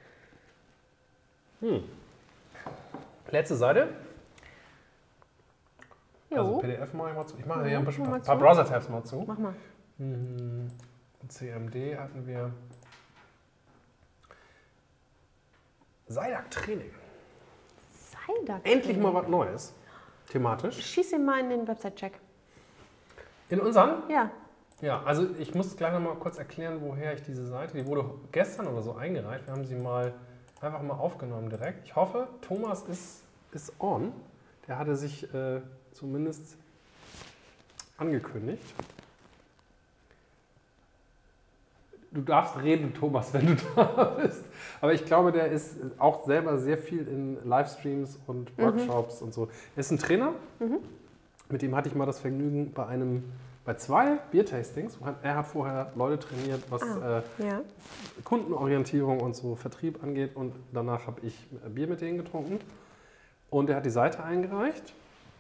Hm. Letzte Seite. Also Jo, P D F mache ich mal zu. Ich mache Ja, hier ein bisschen mach mal ein paar zu. Browser-Tabs mal zu. mach mal. Mhm. C M D hatten wir. Seidak-Training. Seidak. Endlich mal was Neues. Thematisch. Schieß ihn mal in den Website-Check. In unseren? Ja. Ja, also ich muss gleich noch mal kurz erklären, woher ich diese Seite, die wurde gestern oder so eingereicht. Wir haben sie mal einfach mal aufgenommen direkt. Ich hoffe, Thomas ist, ist on. Der hatte sich äh, zumindest angekündigt. Du darfst reden, Thomas, wenn du da bist. Aber ich glaube, der ist auch selber sehr viel in Livestreams und Workshops und so. Er ist ein Trainer. Mit dem hatte ich mal das Vergnügen bei einem, bei zwei Biertastings. Er hat vorher Leute trainiert, was Ah. äh, Ja. Kundenorientierung und so Vertrieb angeht. Und danach habe ich Bier mit denen getrunken. Und er hat die Seite eingereicht.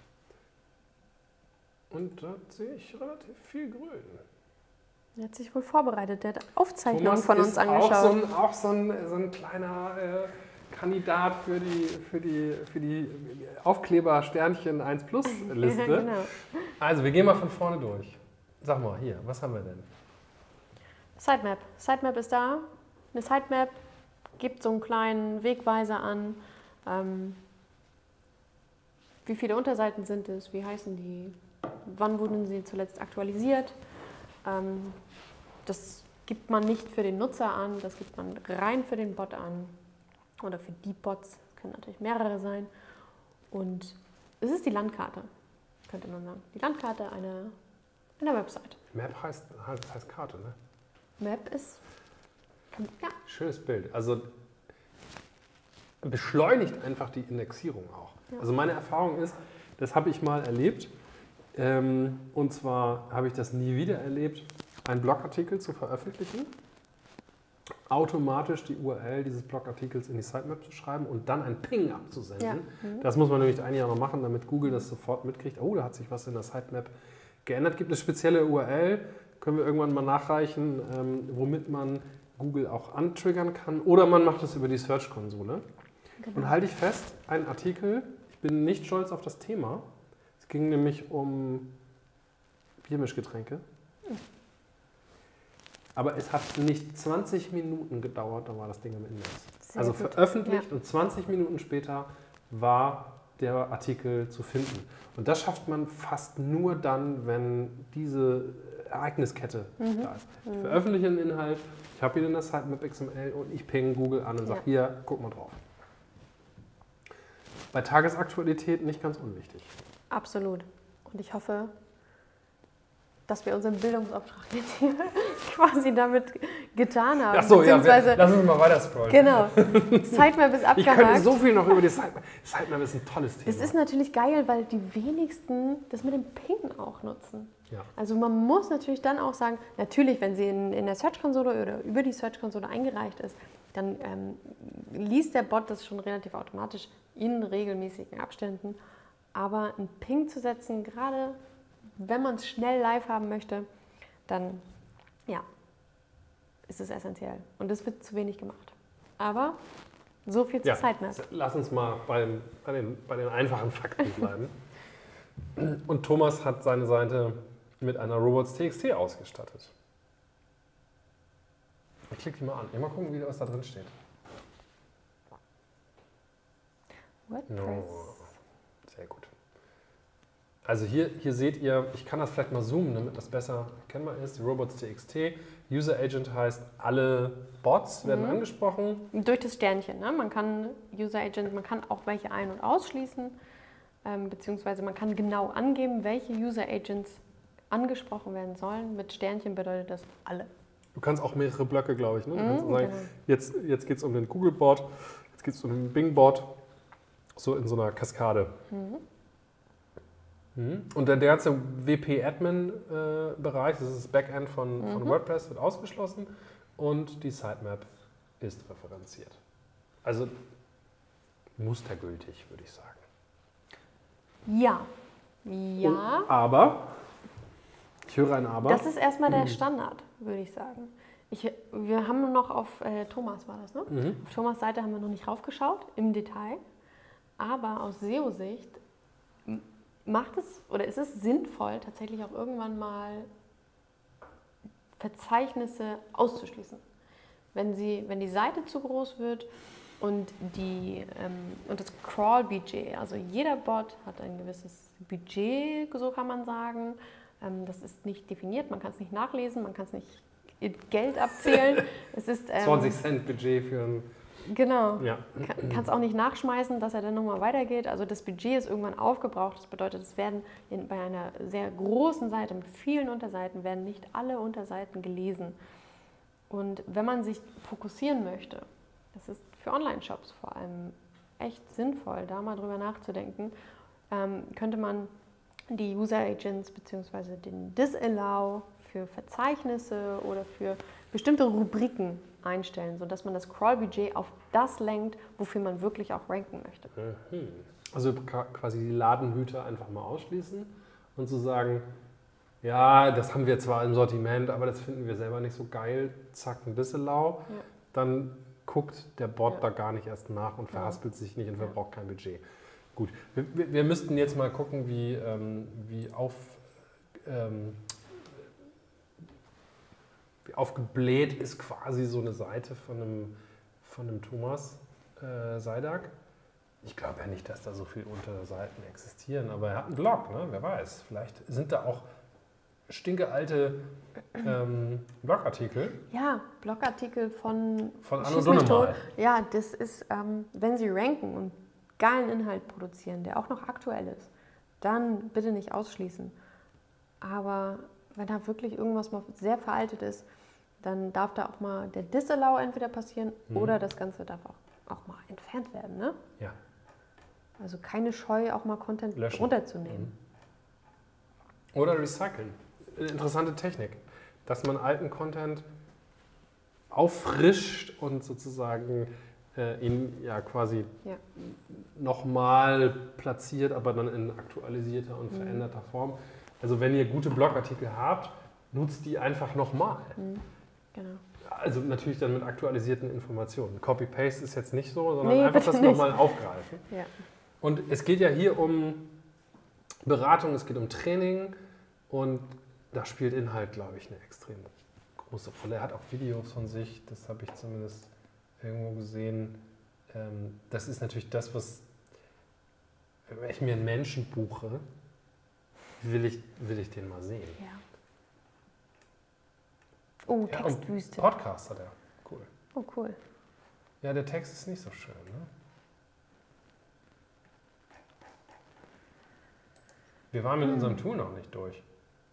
Und da sehe ich relativ viel Grün. Er hat sich wohl vorbereitet. Der hat Aufzeichnungen Thomas von uns ist angeschaut. Auch so ein, auch so ein, so ein kleiner äh, Kandidat für die, für die, für die Aufkleber-Sternchen eins Plus Liste. Ja, genau. Also, wir gehen mal von vorne durch. Sag mal, hier, was haben wir denn? Sitemap. Sitemap ist da. Eine Sitemap gibt so einen kleinen Wegweiser an. Ähm, wie viele Unterseiten sind es? Wie heißen die? Wann wurden sie zuletzt aktualisiert? Ähm, das gibt man nicht für den Nutzer an, das gibt man rein für den Bot an. Oder für die Bots, können natürlich mehrere sein. Und es ist die Landkarte, könnte man sagen. Die Landkarte einer, einer Website. Map heißt, heißt, heißt Karte, ne? Map ist, ja, Schönes Bild. Also beschleunigt einfach die Indexierung auch. Ja. Also meine Erfahrung ist, das habe ich mal erlebt. Ähm, und zwar habe ich das nie wieder erlebt, einen Blogartikel zu veröffentlichen, automatisch die U R L dieses Blogartikels in die Sitemap zu schreiben und dann ein Ping abzusenden. Ja. Mhm. Das muss man nämlich eigentlich auch noch machen, damit Google das sofort mitkriegt. Oh, da hat sich was in der Sitemap geändert. Gibt es spezielle U R L, können wir irgendwann mal nachreichen, ähm, womit man Google auch antriggern kann. Oder man macht es über die Search-Konsole. genau. Und halte ich fest, ein Artikel, ich bin nicht stolz auf das Thema. Es ging nämlich um Biermischgetränke. Aber es hat nicht zwanzig Minuten gedauert, da war das Ding im Index. Sehr Also gut. veröffentlicht und zwanzig Minuten später war der Artikel zu finden. Und das schafft man fast nur dann, wenn diese Ereigniskette Mhm. da ist. Ich veröffentliche einen Inhalt, ich habe ihn in der Sitemap X M L und ich ping Google an und sage, Ja. hier, guck mal drauf. Bei Tagesaktualität nicht ganz unwichtig. Absolut. Und ich hoffe, dass wir unseren Bildungsauftrag jetzt hier quasi damit getan haben. Ach so, ja, wir, Beziehungsweise, lass uns mal weiter scrollen. genau, Sitemap ist Ich könnte abgehakt. so viel noch über die Sitemap. Sitemap ist ein tolles Thema. Das ist natürlich geil, weil die wenigsten das mit dem Ping auch nutzen. Ja. Also man muss natürlich dann auch sagen, natürlich, wenn sie in, in der Search-Konsole oder über die Search-Konsole eingereicht ist, dann ähm, liest der Bot das schon relativ automatisch in regelmäßigen Abständen. Aber einen Ping zu setzen, gerade wenn man es schnell live haben möchte, dann ja, ist es essentiell. Und das wird zu wenig gemacht. Aber So viel zur Ja, Sitemap. lass uns mal beim, bei, den, bei den einfachen Fakten bleiben. Und Thomas hat seine Seite mit einer Robots.txt ausgestattet. Ich klicke die mal an. Ich mal gucken, wie was da drin steht. WordPress. No. Sehr gut. Also hier, hier seht ihr, ich kann das vielleicht mal zoomen, damit das besser erkennbar ist. Die Robots.txt. User Agent heißt, alle Bots werden Mhm. angesprochen. Durch das Sternchen. Ne? Man kann User Agent, man kann auch welche ein- und ausschließen, ähm, beziehungsweise man kann genau angeben, welche User Agents angesprochen werden sollen. Mit Sternchen bedeutet das alle. Du kannst auch mehrere Blöcke, glaube ich. Ne? Du Mhm, kannst sagen, genau. jetzt, jetzt geht es um den Google-Bot, jetzt geht es um den Bing-Bot, so in so einer Kaskade. Mhm. Mhm. Und der ganze W P-Admin-Bereich, das ist das Backend von, von Mhm. WordPress, wird ausgeschlossen und die Sitemap ist referenziert. Also mustergültig, würde ich sagen. Ja. Ja. Oh, aber, ich höre ein Aber. Das ist erstmal der Standard, würde ich sagen. Ich, wir haben noch auf äh, Thomas, war das, ne? Mhm. Auf Thomas Seite haben wir noch nicht raufgeschaut im Detail. Aber aus S E O-Sicht m- macht es oder ist es sinnvoll, tatsächlich auch irgendwann mal Verzeichnisse auszuschließen. Wenn, sie, wenn die Seite zu groß wird und, die, ähm, und das Crawl-Budget, also jeder Bot hat ein gewisses Budget, so kann man sagen. Ähm, das ist nicht definiert, man kann es nicht nachlesen, man kann es nicht in Geld abzählen. Es ist, ähm, zwanzig Cent Budget für ein... Genau. Ja. Kann es auch nicht nachschmeißen, dass er dann nochmal weitergeht. Also das Budget ist irgendwann aufgebraucht. Das bedeutet, es werden in, bei einer sehr großen Seite mit vielen Unterseiten werden nicht alle Unterseiten gelesen. Und wenn man sich fokussieren möchte, das ist für Online-Shops vor allem echt sinnvoll, da mal drüber nachzudenken, ähm, könnte man die User Agents bzw. den Disallow für Verzeichnisse oder für bestimmte Rubriken einstellen, sodass man das Crawl-Budget auf das lenkt, wofür man wirklich auch ranken möchte. Mhm. Also ka- quasi die Ladenhüter einfach mal ausschließen und zu sagen, ja, das haben wir zwar im Sortiment, aber das finden wir selber nicht so geil, zack, ein Disallow. Ja. Dann guckt der Bot Ja. da gar nicht erst nach und Ja. verhaspelt sich nicht und Ja. verbraucht kein Budget. Gut, wir, wir, wir müssten jetzt mal gucken, wie, ähm, wie, auf, ähm, wie aufgebläht ist quasi so eine Seite von einem, von einem Thomas äh, Seidak. Ich glaube ja nicht, dass da so viele Unterseiten existieren, aber er hat einen Blog, ne? Wer weiß. Vielleicht sind da auch stinkealte ähm, Blogartikel Ja, Blogartikel von von Schieß Anno mich Dunnemal. tot. Ja, das ist, ähm, wenn Sie ranken und geilen Inhalt produzieren, der auch noch aktuell ist, dann bitte nicht ausschließen. Aber wenn da wirklich irgendwas mal sehr veraltet ist, dann darf da auch mal der Disallow entweder passieren Mhm. oder das Ganze darf auch, auch mal entfernt werden. Ne? Ja. Also keine Scheu, auch mal Content Löschen. runterzunehmen. Oder recyceln. Interessante Technik, dass man alten Content auffrischt und sozusagen äh, ihn ja quasi Ja. nochmal platziert, aber dann in aktualisierter und Mhm. veränderter Form. Also wenn ihr gute Blogartikel habt, nutzt die einfach nochmal. Mhm. Genau. Also natürlich dann mit aktualisierten Informationen. Copy-Paste ist jetzt nicht so, sondern Nee, einfach bitte das nicht. nochmal aufgreifen. Ja. Und es geht ja hier um Beratung, es geht um Training und da spielt Inhalt, glaube ich, eine extrem große Rolle. Er hat auch Videos von sich, das habe ich zumindest irgendwo gesehen. Ähm, Das ist natürlich das, was, wenn ich mir einen Menschen buche, will ich, will ich den mal sehen. Ja. Oh, Ja, und Textwüste. Podcast hat er. Cool. Oh, cool. Ja, der Text ist nicht so schön, ne? Wir waren mit Hm. unserem Tool noch nicht durch.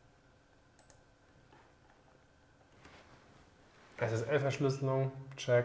S S L-Verschlüsselung, check.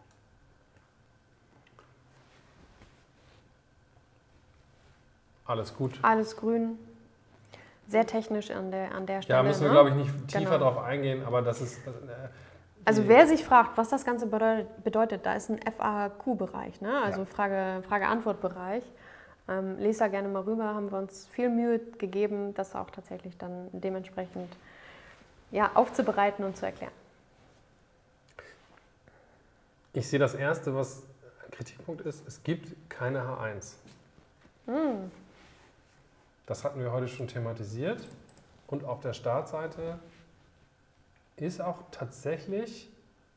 Alles gut. Alles grün. Sehr technisch an der, an der Stelle. Ja, müssen wir, ne? glaube ich, nicht tiefer Genau. drauf eingehen, aber das ist... Äh, Also die- wer sich fragt, was das Ganze bedeutet, bedeutet da ist ein F A Q-Bereich, ne? Also Ja. Frage, Frage-Antwort-Bereich. Ähm, lest da gerne mal rüber, haben wir uns viel Mühe gegeben, das auch tatsächlich dann dementsprechend ja, aufzubereiten und zu erklären. Ich sehe das Erste, was Kritikpunkt ist, es gibt keine H eins. Hm. Das hatten wir heute schon thematisiert. Und auf der Startseite ist auch tatsächlich,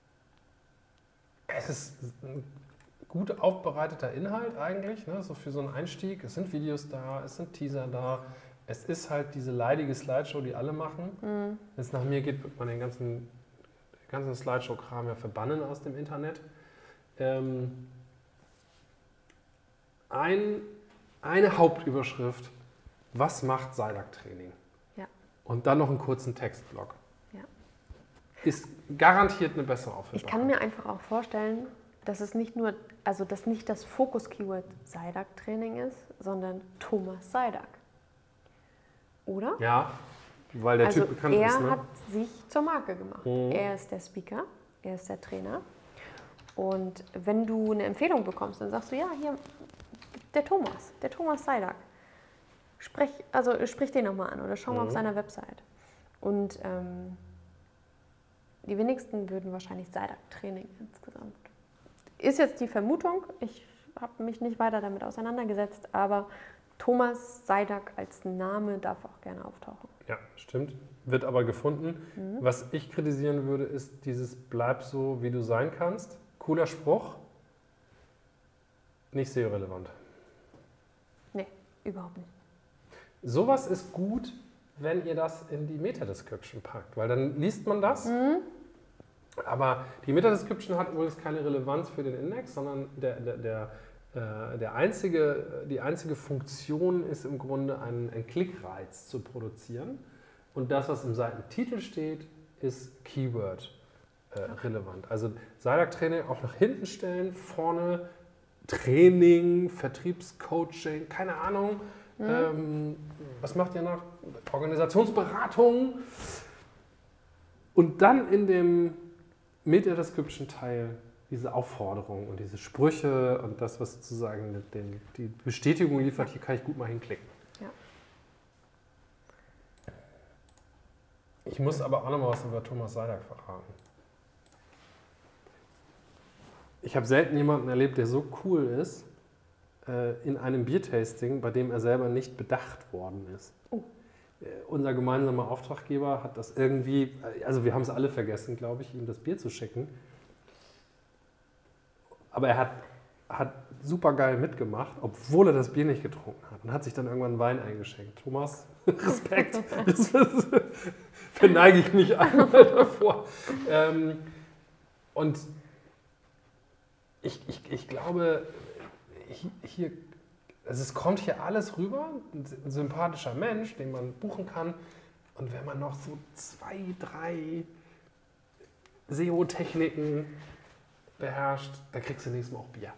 es ist ein gut aufbereiteter Inhalt eigentlich, ne, so für so einen Einstieg. Es sind Videos da, es sind Teaser da. Es ist halt diese leidige Slideshow, die alle machen. Mhm. Wenn es nach mir geht, wird man den ganzen, ganzen Slideshow-Kram ja verbannen aus dem Internet. Ähm, ein, eine Hauptüberschrift, was macht Seidak-Training? Ja. Und dann noch einen kurzen Textblock. Ja. Ist garantiert eine bessere Aufwertung. Ich kann mir einfach auch vorstellen, dass es nicht nur, also dass nicht das Fokus-Keyword Seidak-Training ist, sondern Thomas Seidak. Oder? Ja, weil der also Typ bekannt er ist. Ne? hat sich zur Marke gemacht. Mhm. Er ist der Speaker, er ist der Trainer. Und wenn du eine Empfehlung bekommst, dann sagst du, ja, hier, der Thomas, der Thomas Seidak. Sprech, also sprich den nochmal an oder schau mal Mhm. auf seiner Website. Und ähm, die wenigsten würden wahrscheinlich Seidak-Training insgesamt. Ist jetzt die Vermutung, ich habe mich nicht weiter damit auseinandergesetzt, aber Thomas Seidak als Name darf auch gerne auftauchen. Ja, stimmt. Wird aber gefunden. Mhm. Was ich kritisieren würde, ist dieses bleib so, wie du sein kannst. Cooler Spruch. Nicht S E O-relevant. Nee, überhaupt nicht. Sowas ist gut, wenn ihr das in die Meta-Description packt, weil dann liest man das. Mhm. Aber die Meta-Description hat übrigens keine Relevanz für den Index, sondern der, der, der, äh, der einzige, die einzige Funktion ist im Grunde, einen, einen Klickreiz zu produzieren. Und das, was im Seitentitel steht, ist Keyword äh, relevant. Also Seidak-Training auch nach hinten stellen, vorne Training, Vertriebscoaching, keine Ahnung. Mhm. Ähm, was macht ihr noch? Organisationsberatung. Und dann in dem Meta-Description-Teil diese Aufforderung und diese Sprüche und das, was sozusagen den, die Bestätigung liefert, hier kann ich gut mal hinklicken. Ja. Ich muss aber auch noch mal was über Thomas Seidak verraten. Ich habe selten jemanden erlebt, der so cool ist, äh, in einem Biertasting, bei dem er selber nicht bedacht worden ist. Oh. Äh, unser gemeinsamer Auftraggeber hat das irgendwie, also wir haben es alle vergessen, glaube ich, ihm das Bier zu schicken. Aber er hat, hat super geil mitgemacht, obwohl er das Bier nicht getrunken hat und hat sich dann irgendwann Wein eingeschenkt. Thomas, Respekt, das, das verneige ich mich einmal davor. Ähm, und ich, ich, ich glaube, hier, also es kommt hier alles rüber, ein sympathischer Mensch, den man buchen kann. Und wenn man noch so zwei, drei S E O-Techniken beherrscht, dann kriegst du nächstes Mal auch Bier.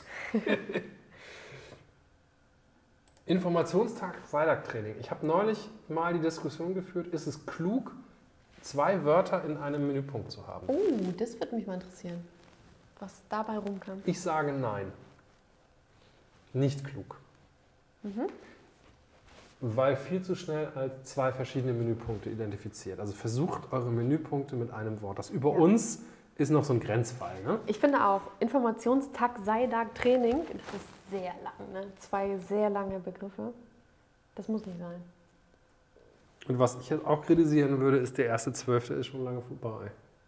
Informationstag Seidak-Training. Ich habe neulich mal die Diskussion geführt, ist es klug, zwei Wörter in einem Menüpunkt zu haben? Oh, das würde mich mal interessieren, was dabei rumkam. Ich sage nein. Nicht klug. Mhm. Weil viel zu schnell als zwei verschiedene Menüpunkte identifiziert. Also versucht eure Menüpunkte mit einem Wort. Das über Ja. uns ist noch so ein Grenzfall. Ne? Ich finde auch, Informationstag Seidak Training, das ist sehr lang, ne? Zwei sehr lange Begriffe. Das muss nicht sein. Und was ich jetzt auch kritisieren würde, ist, der erste Zwölfte ist schon lange vorbei.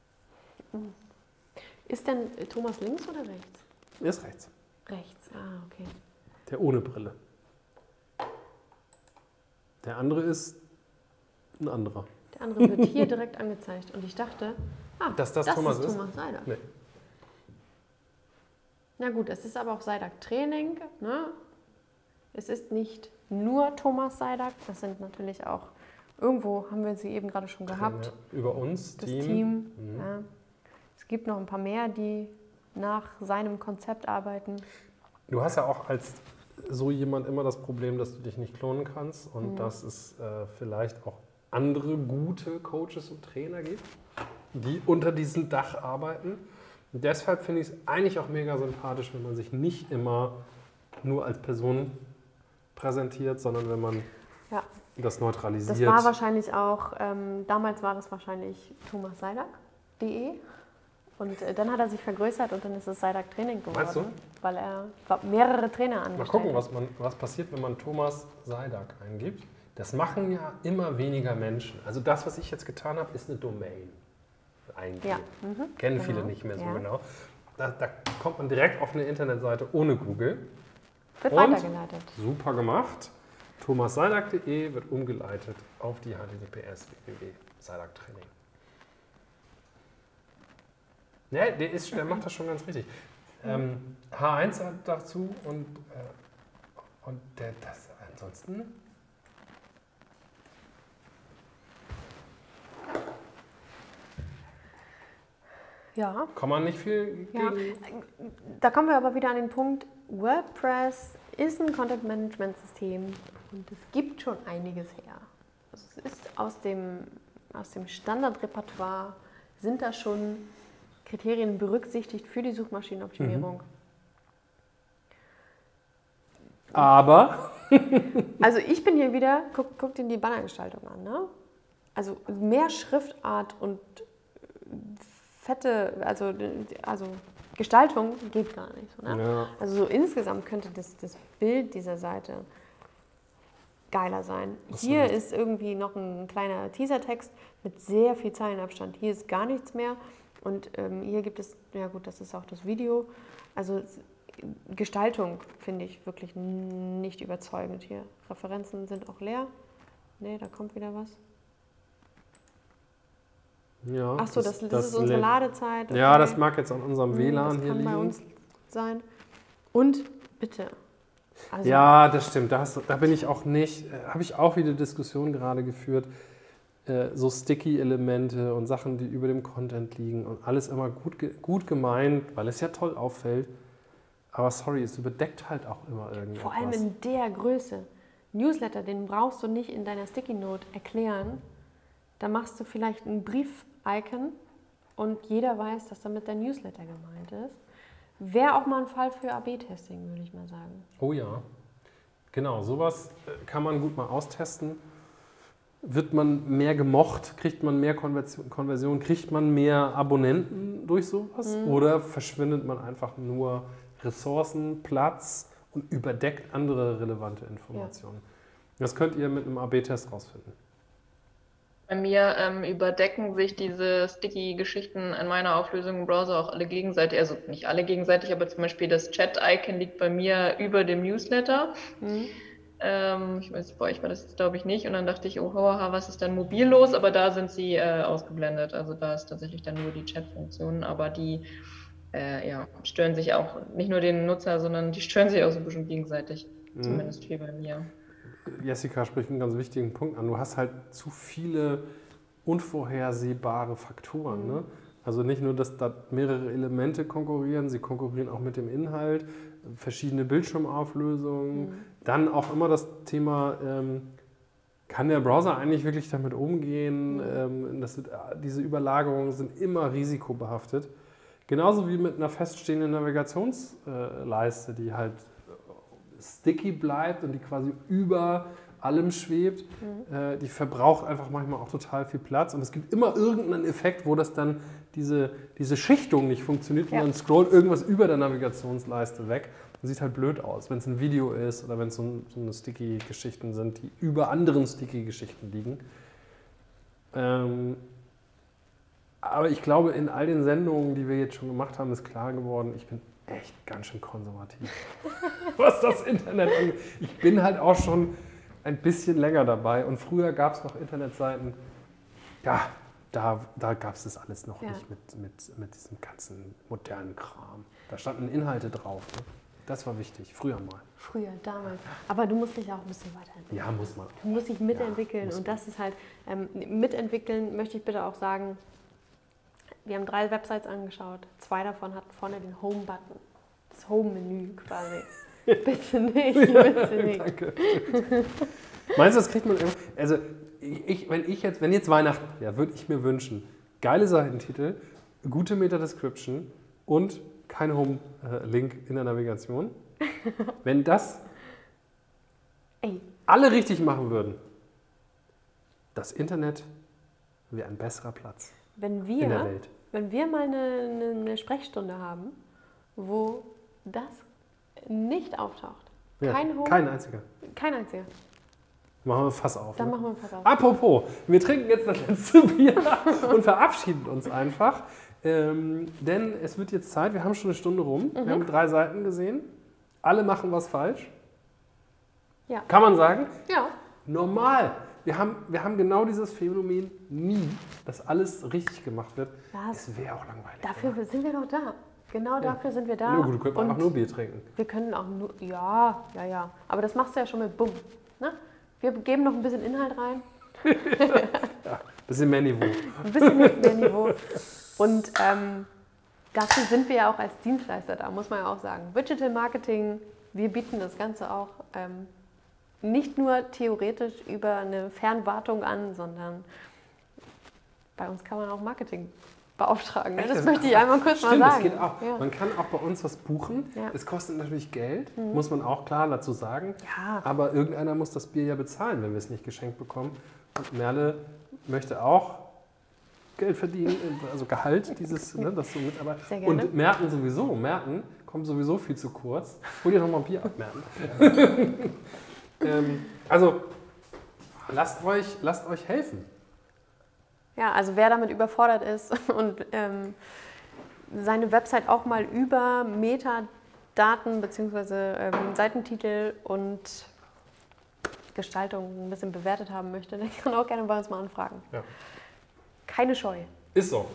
Ist denn Thomas links oder rechts? Er ist rechts. Rechts, ah, okay. Der ohne Brille. Der andere ist ein anderer. Der andere wird hier direkt angezeigt. Und ich dachte, ah, Dass das das Thomas ist ist? Thomas Seidak. Nee. Na gut, es ist aber auch Seidak Training. Ne? Es ist nicht nur Thomas Seidak. Das sind natürlich auch, irgendwo haben wir sie eben gerade schon gehabt. Ja, über uns, Das Team. Team. Mhm. Ja. Es gibt noch ein paar mehr, die nach seinem Konzept arbeiten. Du hast ja auch als so jemand immer das Problem, dass du dich nicht klonen kannst und Mhm. dass es äh, vielleicht auch andere gute Coaches und Trainer gibt, die unter diesem Dach arbeiten. Und deshalb finde ich es eigentlich auch mega sympathisch, wenn man sich nicht immer nur als Person präsentiert, sondern wenn man Ja. das neutralisiert. Das war wahrscheinlich auch, ähm, damals war das wahrscheinlich thomas seidak punkt de Und äh, dann hat er sich vergrößert und dann ist es Seidak Training geworden. Meinst du? Weil er mehrere Trainer angestellt Mal gucken, was, man, was passiert, wenn man Thomas Seidak eingibt. Das machen ja immer weniger Menschen. Also das, was ich jetzt getan habe, ist eine Domain eingeben. Ja. Mhm. Kennen Genau. viele nicht mehr so Ja. genau. Da, da kommt man direkt auf eine Internetseite ohne Google. Wird Und weitergeleitet. super gemacht. thomas seidak punkt de wird umgeleitet auf die H T T P S w w w punkt seidak training. Ne, der, ist, der macht das schon ganz richtig. Ähm, H eins hat dazu und, äh, und der, das ansonsten. Ja. Kann man nicht viel Ja. gegen. Da kommen wir aber wieder an den Punkt, WordPress ist ein Content-Management-System und es gibt schon einiges her. Also es ist aus dem, aus dem Standardrepertoire, sind da schon Kriterien berücksichtigt für die Suchmaschinenoptimierung. Aber. Also ich bin hier wieder, guck, guck dir die Bannergestaltung an, ne? Also mehr Schriftart und fette, also, also Gestaltung geht gar nicht. So, ne? Ja. Also so insgesamt könnte das, das Bild dieser Seite geiler sein. Das Hier ist- ist irgendwie noch ein kleiner Teasertext mit sehr viel Zeilenabstand. Hier ist gar nichts mehr. Und ähm, hier gibt es, ja gut, das ist auch das Video. Also es- Gestaltung finde ich wirklich n- nicht überzeugend hier. Referenzen sind auch leer. Ne, da kommt wieder was. Ja, Achso, das, das, ist unsere lädt- Ladezeit. Ja, okay. das mag jetzt an unserem Hm, W L A N das hier kann bei liegen. uns sein. Und bitte. Also, Ja, das stimmt. Da, hast, da bin ich auch nicht, äh, habe ich auch wieder Diskussionen gerade geführt. Äh, so Sticky-Elemente und Sachen, die über dem Content liegen und alles immer gut, ge- gut gemeint, weil es ja toll auffällt. Aber sorry, es überdeckt halt auch immer irgendwas. vor allem in der Größe. Newsletter, den brauchst du nicht in deiner Sticky Note erklären. Da machst du vielleicht ein Brief-Icon und jeder weiß, dass damit dein Newsletter gemeint ist. Wäre auch mal ein Fall für A B Testing, würde ich mal sagen. Oh ja, genau, sowas äh, kann man gut mal austesten. Wird man mehr gemocht, kriegt man mehr Konversion, Konversion kriegt man mehr Abonnenten durch sowas? Oder verschwindet man einfach nur Ressourcen, Platz und überdeckt andere relevante Informationen? Das könnt ihr mit einem A B Test rausfinden. Bei mir ähm, überdecken sich diese Sticky-Geschichten in meiner Auflösung im Browser auch alle gegenseitig, also nicht alle gegenseitig, aber zum Beispiel das Chat-Icon liegt bei mir über dem Newsletter. Ähm, ich weiß, bei euch war das jetzt glaube ich nicht und dann dachte ich, oh, haha, was ist denn mobil los? Aber da sind sie äh, ausgeblendet, also da ist tatsächlich dann nur die Chat-Funktion, aber die äh, ja, stören sich auch, nicht nur den Nutzer, sondern die stören sich auch so ein bisschen gegenseitig, zumindest hier bei mir. Jessica spricht einen ganz wichtigen Punkt an. Du hast halt zu viele unvorhersehbare Faktoren. Ne? Also nicht nur, dass da mehrere Elemente konkurrieren, sie konkurrieren auch mit dem Inhalt, verschiedene Bildschirmauflösungen. Dann auch immer das Thema, ähm, kann der Browser eigentlich wirklich damit umgehen? Ähm, das sind, diese Überlagerungen sind immer risikobehaftet. Genauso wie mit einer feststehenden Navigationsleiste, die halt sticky bleibt und die quasi über allem schwebt. Mhm. Äh, die verbraucht einfach manchmal auch total viel Platz. Und es gibt immer irgendeinen Effekt, wo das dann diese, diese Schichtung nicht funktioniert Ja. und dann scrollt irgendwas über der Navigationsleiste weg. Und sieht halt blöd aus, wenn es ein Video ist oder wenn es so, so eine Sticky-Geschichten sind, die über anderen Sticky-Geschichten liegen. Ähm, aber ich glaube, in all den Sendungen, die wir jetzt schon gemacht haben, ist klar geworden, ich bin echt ganz schön konservativ, was das Internet angeht. Ich bin halt auch schon ein bisschen länger dabei und früher gab es noch Internetseiten, ja, da, da gab es das alles noch Ja. nicht mit, mit, mit diesem ganzen modernen Kram. Da standen Inhalte drauf. Ne? Das war wichtig, früher mal. Früher, damals. Aber du musst dich auch ein bisschen weiterentwickeln. Ja, muss man. Du musst dich mitentwickeln Ja, muss und man. das ist halt, ähm, mitentwickeln möchte ich bitte auch sagen, wir haben drei Websites angeschaut, zwei davon hatten vorne den Home-Button, das Home-Menü quasi. Bitte nicht, bitte nicht. Danke. Meinst du, das kriegt man immer? Also, ich, wenn, ich jetzt, wenn jetzt Weihnachten wäre, würde ich mir wünschen, geile Seitentitel, gute Meta-Description und kein Home-Link in der Navigation. Wenn das Ey, alle richtig machen würden, das Internet wäre ein besserer Platz wenn in der wir, Welt. wenn wir mal eine, eine, eine Sprechstunde haben, wo das nicht auftaucht. Ja, kein Home, kein einziger. Kein einziger. Machen wir Fass auf. Dann Ne? machen wir ein Fass auf. Apropos, wir trinken jetzt das letzte Bier und verabschieden uns einfach. Ähm, denn es wird jetzt Zeit, wir haben schon eine Stunde rum, Mhm. wir haben drei Seiten gesehen. Alle machen was falsch. Ja. Kann man sagen? Ja. Normal. Wir haben, wir haben genau dieses Phänomen nie, dass alles richtig gemacht wird. Das, Es wäre auch langweilig. dafür oder? sind wir doch da. Genau dafür sind wir da. Ja, gut, du könntest Und einfach nur Bier trinken. wir können auch nur, ja, ja, ja. Aber das machst du ja schon mit Bumm. Ne? Wir geben noch ein bisschen Inhalt rein, Bisschen mehr Niveau. ein bisschen mehr Niveau. Und ähm, dafür sind wir ja auch als Dienstleister da, muss man ja auch sagen. Digital Marketing, wir bieten das Ganze auch ähm, nicht nur theoretisch über eine Fernwartung an, sondern bei uns kann man auch Marketing beauftragen. Ne? Echt? Das Das- möchte ich einmal kurz Stimmt, mal das sagen. geht auch. Ja. Man kann auch bei uns was buchen. Ja. Es kostet natürlich Geld, muss man auch klar dazu sagen. Ja. Aber irgendeiner muss das Bier ja bezahlen, wenn wir es nicht geschenkt bekommen. Und Merle möchte auch Geld verdienen, also Gehalt, dieses, ne, das so mitarbeiten. Sehr gerne. Und Merten sowieso. Merten kommt sowieso viel zu kurz. Hol dir noch mal ein Bier ab, Merten. ähm, also, lasst euch, lasst euch helfen. Ja, also wer damit überfordert ist und ähm, seine Website auch mal über Metadaten bzw. Ähm, Seitentitel und Gestaltung ein bisschen bewertet haben möchte, der kann auch gerne bei uns mal anfragen. Ja. Keine Scheu. Ist so.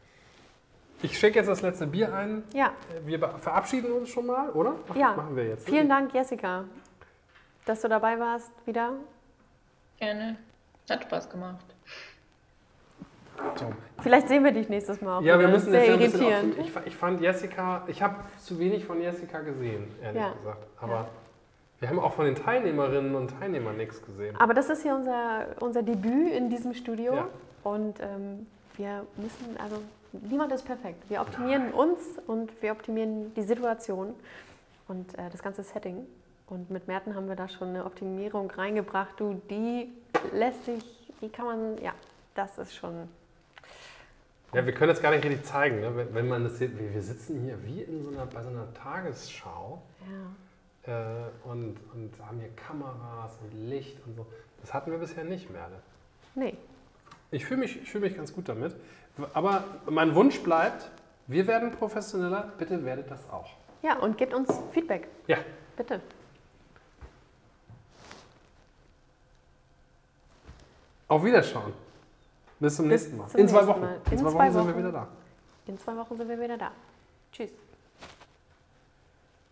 Ich schicke jetzt das letzte Bier ein. Ja, Wir be- verabschieden uns schon mal, oder? Mach, ja. Machen wir jetzt. Vielen Dank, Jessica, dass du dabei warst wieder. Gerne. Hat Spaß gemacht. Tom. Vielleicht sehen wir dich nächstes Mal auch Ja, wir wieder. müssen Sehr jetzt ja ein bisschen irritierend. optimieren. ich, fa- ich fand Jessica, ich habe zu wenig von Jessica gesehen, ehrlich Ja. gesagt. Aber Ja. wir haben auch von den Teilnehmerinnen und Teilnehmern nichts gesehen. Aber das ist hier unser, unser Debüt in diesem Studio. Ja. Und ähm, wir müssen, also niemand ist perfekt. Wir optimieren uns und wir optimieren die Situation und äh, das ganze Setting. Und mit Merten haben wir da schon eine Optimierung reingebracht. Du, die lässt sich, die kann man, ja, das ist schon. Ja, wir können jetzt gar nicht richtig zeigen, ne? wenn, wenn man das sieht. Wir wir sitzen hier wie in so einer, bei so einer Tagesschau Ja. äh, und, und haben hier Kameras und Licht und so. Das hatten wir bisher nicht, Merle. Nee. Ich fühle mich, ich fühl mich ganz gut damit. Aber mein Wunsch bleibt, wir werden professioneller, bitte werdet das auch. Ja, und gebt uns Feedback, Ja, bitte. auf Wiederschauen. Bis zum Bis nächsten Mal. zum In zwei nächsten Wochen. Mal. In, In zwei zwei Wochen sind wir Wochen. wieder da. In zwei Wochen sind wir wieder da. Tschüss.